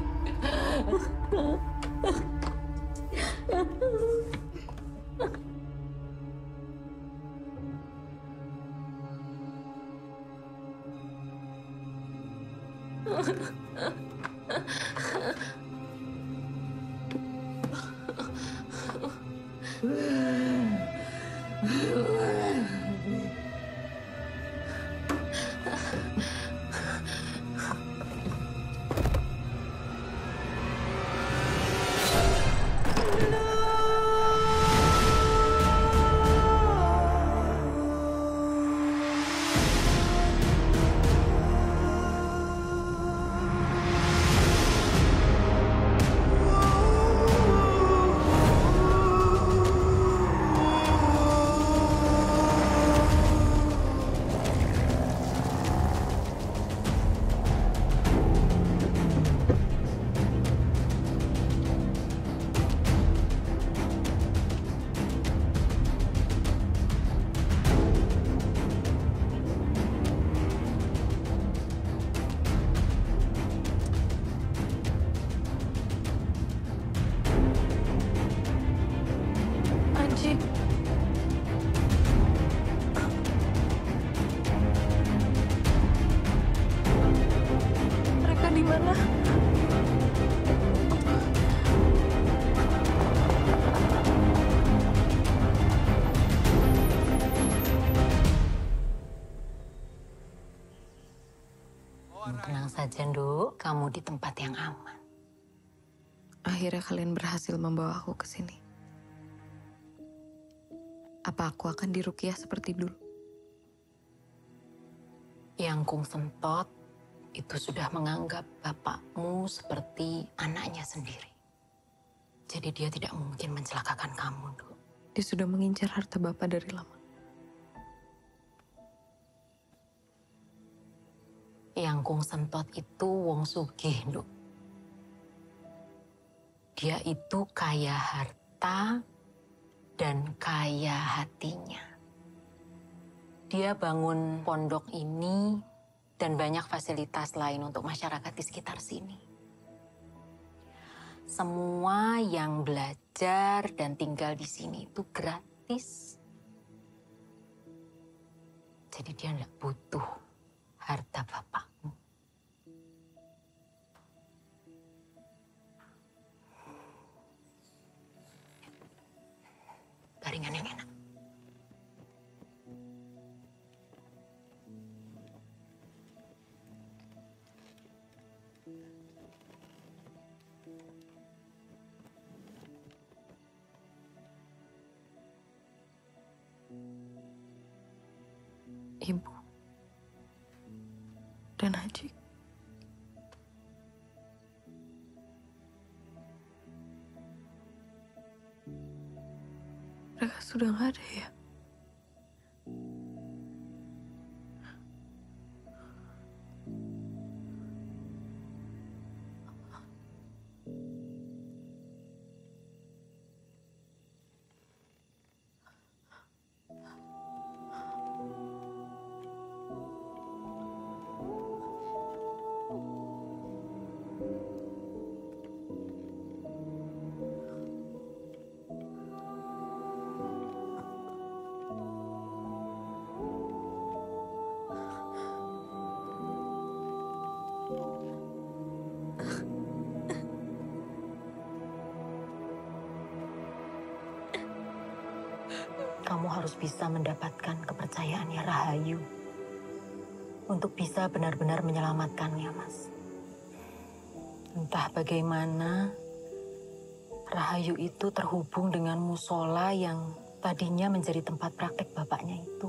Tenang saja, Nduk. Kamu di tempat yang aman. Akhirnya kalian berhasil membawa aku ke sini. Apa aku akan diruqyah seperti dulu? Yang Kung Sentot itu sudah menganggap bapakmu seperti anaknya sendiri. Jadi dia tidak mungkin mencelakakan kamu, Nduk. Dia sudah mengincar harta bapak dari lama. Yang Kung Sentot itu wong sugih, Nduk. Dia itu kaya harta dan kaya hatinya. Dia bangun pondok ini dan banyak fasilitas lain untuk masyarakat di sekitar sini. Semua yang belajar dan tinggal di sini itu gratis. Jadi dia nggak butuh harta bapakmu. Baringan yang enak. Ibu dan Haji. Mereka sudah nggak ada ya? Kamu harus bisa mendapatkan kepercayaannya Rahayu untuk bisa benar-benar menyelamatkannya, Mas. Entah bagaimana, Rahayu itu terhubung dengan musola yang tadinya menjadi tempat praktek bapaknya itu.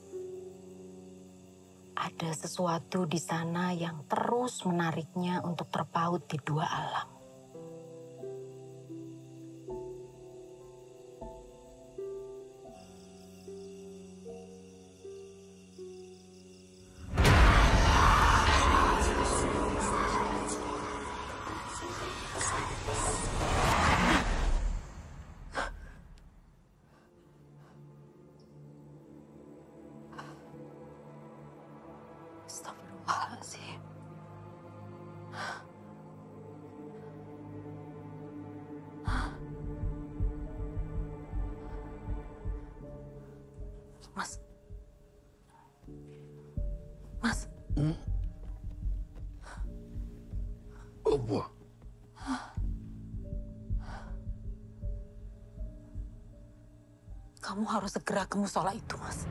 Ada sesuatu di sana yang terus menariknya untuk terpaut di dua alam. Astagfirullahaladzim. Mas. Mas. Apa? Kamu harus segera ke musola itu, Mas.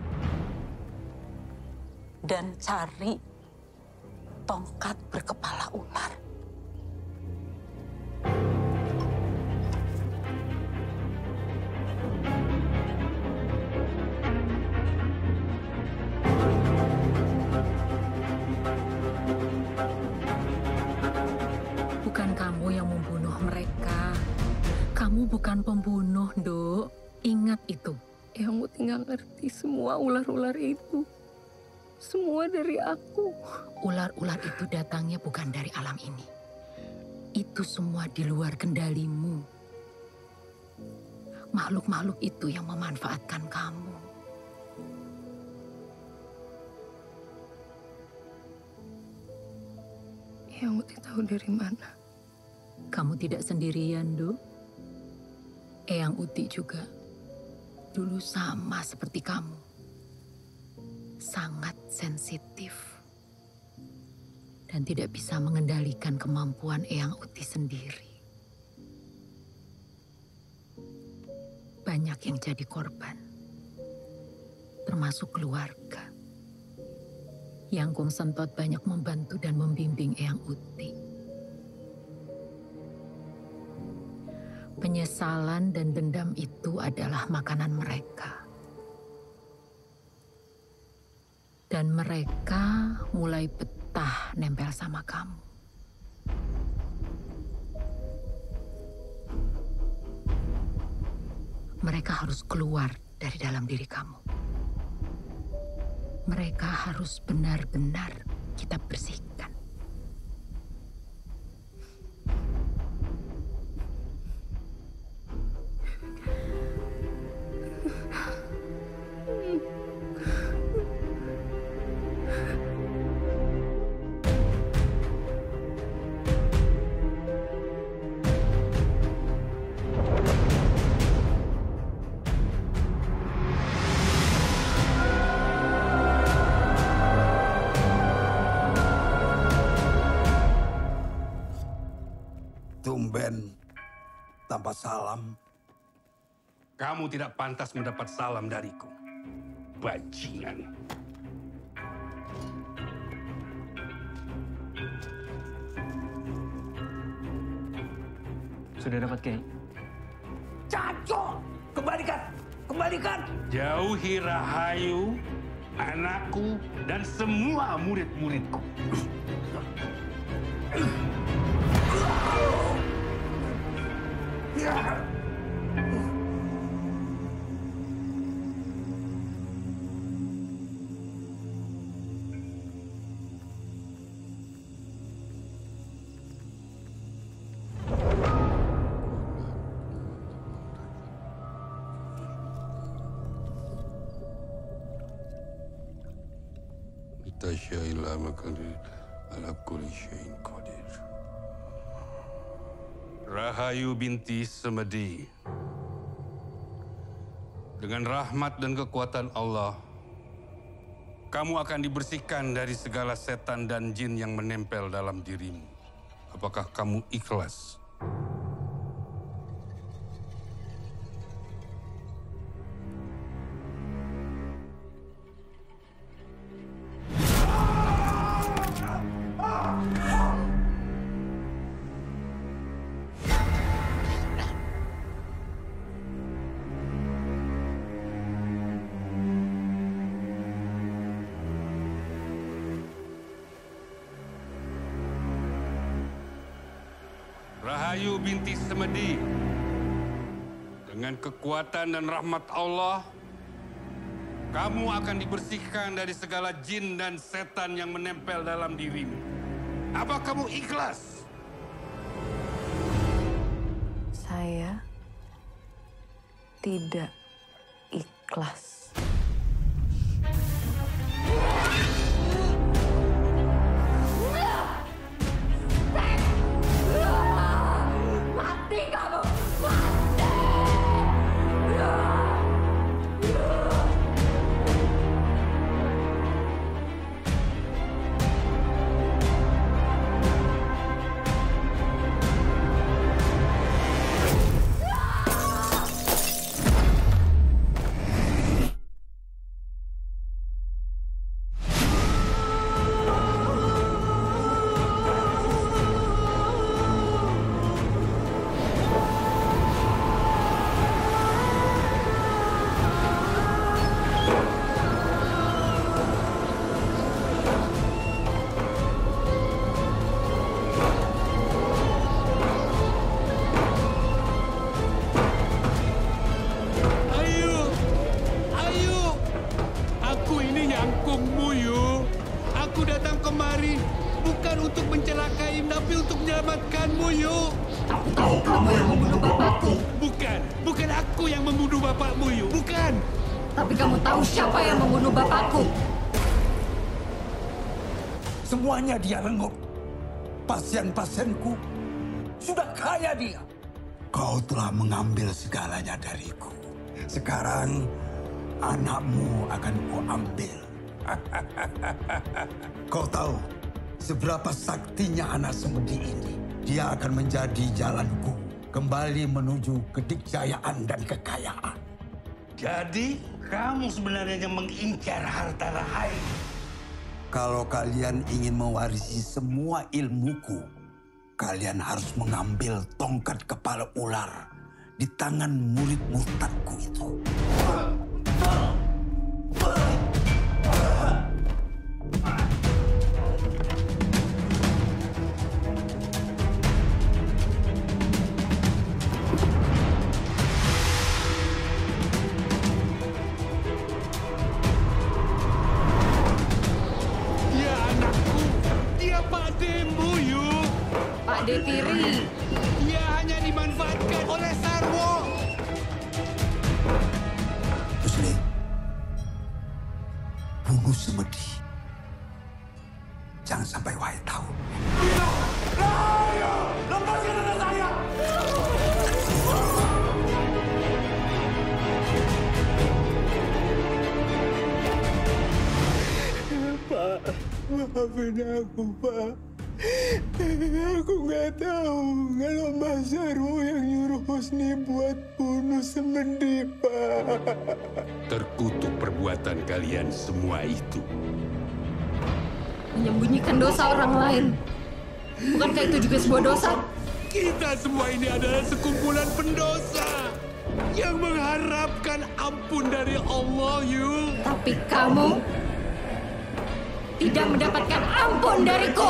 Dan cari tongkat berkepala ular. Bukan kamu yang membunuh mereka. Kamu bukan pembunuh, Nduk. Ingat itu. Yang Muti nggak ngerti semua ular-ular itu. Semua dari aku. Ular-ular itu datangnya bukan dari alam ini. Itu semua di luar kendalimu. Makhluk-makhluk itu yang memanfaatkan kamu. Yang Muti tahu dari mana? Kamu tidak sendirian, Nduk. Eyang Uti juga dulu sama seperti kamu. Sangat sensitif. Dan tidak bisa mengendalikan kemampuan Eyang Uti sendiri. Banyak yang jadi korban. Termasuk keluarga. Yang Kung Sentot banyak membantu dan membimbing Eyang Uti. Penyesalan dan dendam itu adalah makanan mereka. Dan mereka mulai betah nempel sama kamu. Mereka harus keluar dari dalam diri kamu. Mereka harus benar-benar kita bersihkan. Tumben tanpa salam. Kamu tidak pantas mendapat salam dariku, bajingan. Sudah dapat, Kiai? Caco! Kembalikan! Kembalikan! Jauhi Rahayu, anakku, dan semua murid-muridku. Tasyaila makadir ala kulli syai'in qadir. Rahayu binti Semedi, dengan rahmat dan kekuatan Allah, kamu akan dibersihkan dari segala setan dan jin yang menempel dalam dirimu. Apakah kamu ikhlas? Rahayu binti Semedi, dengan kekuatan dan rahmat Allah, kamu akan dibersihkan dari segala jin dan setan yang menempel dalam dirimu. Apa kamu ikhlas? Saya tidak ikhlas. Mati kamu! menyelamatkanmu, Yu. Aku tahu kamu yang membunuh bapakku. Bukan aku yang membunuh bapakmu, Yu. Bukan. Tapi kamu tahu siapa yang membunuh bapakku? Semuanya dia renggut. Pasien-pasienku sudah kaya dia. Kau telah mengambil segalanya dariku. Sekarang anakmu akan kuambil. Kau tahu seberapa saktinya anak semedi ini. Dia akan menjadi jalanku kembali menuju kedikjayaan dan kekayaan. Jadi kamu sebenarnya mengincar harta Rahayu. Kalau kalian ingin mewarisi semua ilmuku, kalian harus mengambil tongkat kepala ular di tangan murid murtadku itu. Dia anakku, dia Pak Demo, yuk. Pak Detiri. Dia hanya dimanfaatkan oleh Sarwo. Musli, bunuh Semedi. Jangan sampai Wahid tahu. Ayo, lepaskan anak saya! Pak, maafin aku, Pak. Aku nggak tahu kalau Mas Sarwo yang nyuruh Husni buat bunuh Semedi, Pak. Terkutuk perbuatan kalian semua itu. Menyembunyikan dosa orang lain. Bukankah itu juga sebuah dosa? Kita semua ini adalah sekumpulan pendosa yang mengharapkan ampun dari Allah, yuk. Tapi kamu tidak mendapatkan ampun dariku.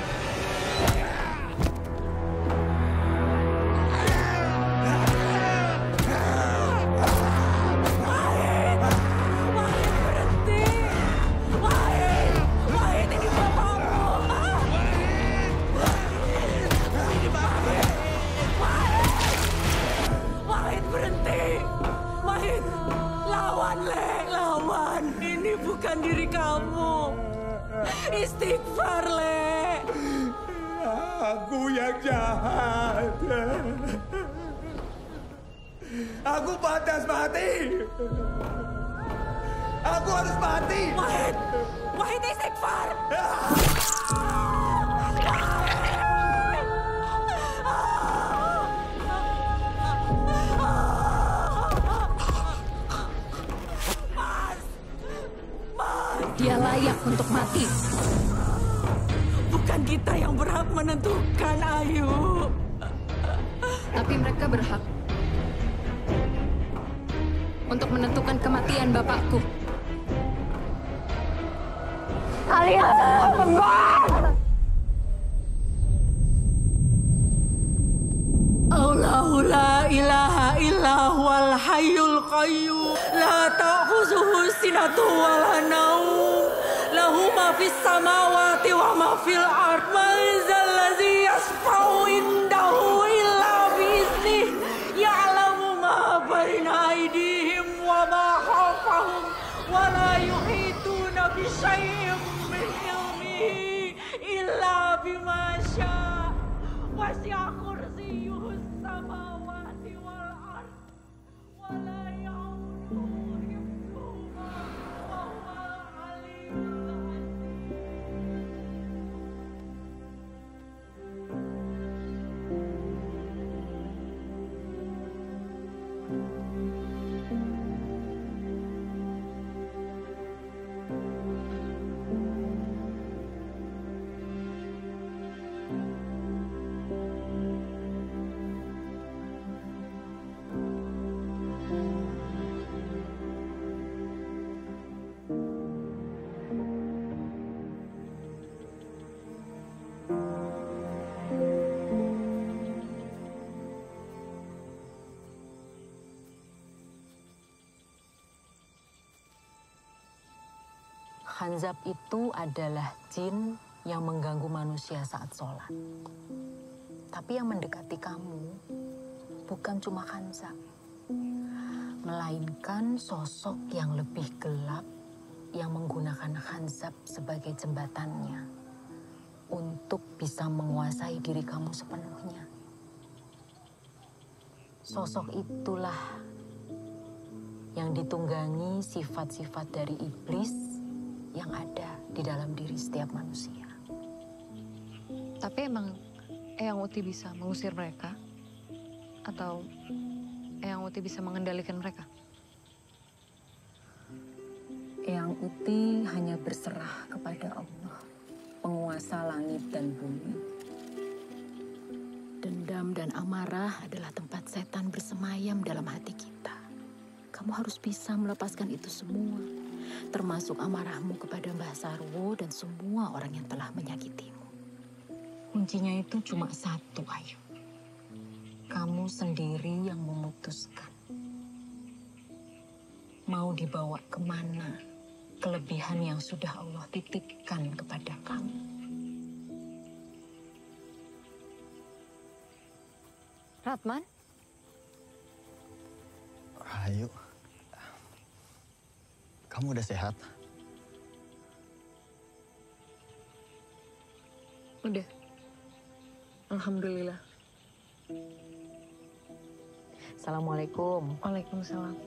Wahid, berhenti! Wahid, lawan, Le! Lawan! Ini bukan diri kamu! Istighfar, Le! Aku yang jahat. Aku pantas mati. Aku harus mati. Wahid! Wahid, istighfar! Dia layak untuk mati. Bukan kita yang berhak menentukan, Ayu. Tapi mereka berhak untuk menentukan kematian bapakku. Kalian pembunuh! Allahu la ilaha illa huwal hayyul qayyum la ta'khuzuhu sinatun wa la naum lahu ma fis samawati wa ma fil ard man zal ladzi yashfa'u indahu illa bi iznihi ya'lamu ma baina aydihim wa ma khalfahum wa la yuhituna bi syai'in min ilmihi illa bima syaa wasi'a kursiyyuhu samawati wal ard wa la ya'uduhu hifdhuhuma wa huwal aliyyul Khanzab itu adalah jin yang mengganggu manusia saat sholat. Tapi yang mendekati kamu bukan cuma Khanzab, melainkan sosok yang lebih gelap yang menggunakan Khanzab sebagai jembatannya untuk bisa menguasai diri kamu sepenuhnya. Sosok itulah yang ditunggangi sifat-sifat dari iblis yang ada di dalam diri setiap manusia. Tapi emang Eyang Uti bisa mengusir mereka? Atau Eyang Uti bisa mengendalikan mereka? Eyang Uti hanya berserah kepada Allah penguasa langit dan bumi. Dendam dan amarah adalah tempat setan bersemayam dalam hati kita. Kamu harus bisa melepaskan itu semua, termasuk amarahmu kepada Mbah Sarwo dan semua orang yang telah menyakitimu. Kuncinya itu cuma satu, Ayu. Kamu sendiri yang memutuskan. Mau dibawa kemana kelebihan yang sudah Allah titipkan kepada kamu. Ratman? Ayu, kamu udah sehat? Udah. Alhamdulillah. Assalamualaikum. Waalaikumsalam.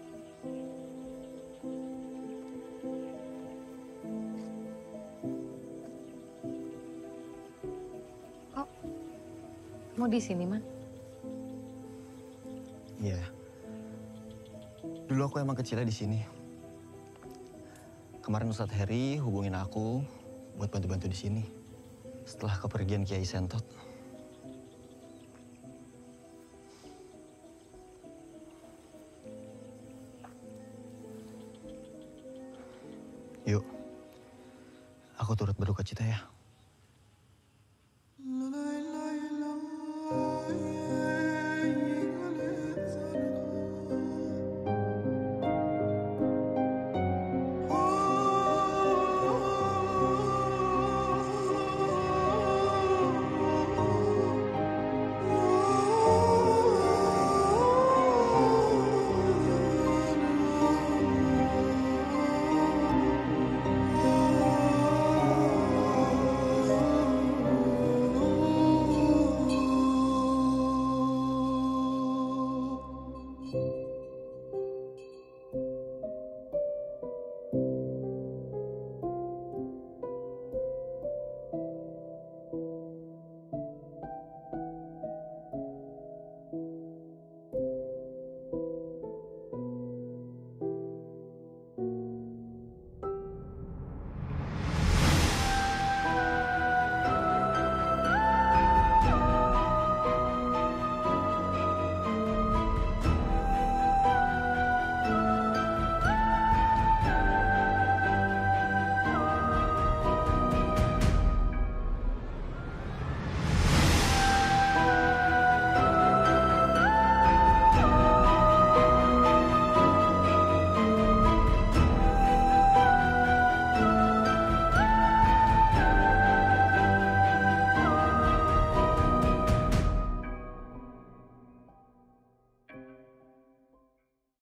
Kok mau di sini, Man? Iya. Dulu aku emang kecilnya di sini. Kemarin Ustadz Heri hubungin aku buat bantu-bantu di sini. Setelah kepergian Kiai Sentot. Yuk, aku turut berduka cita ya.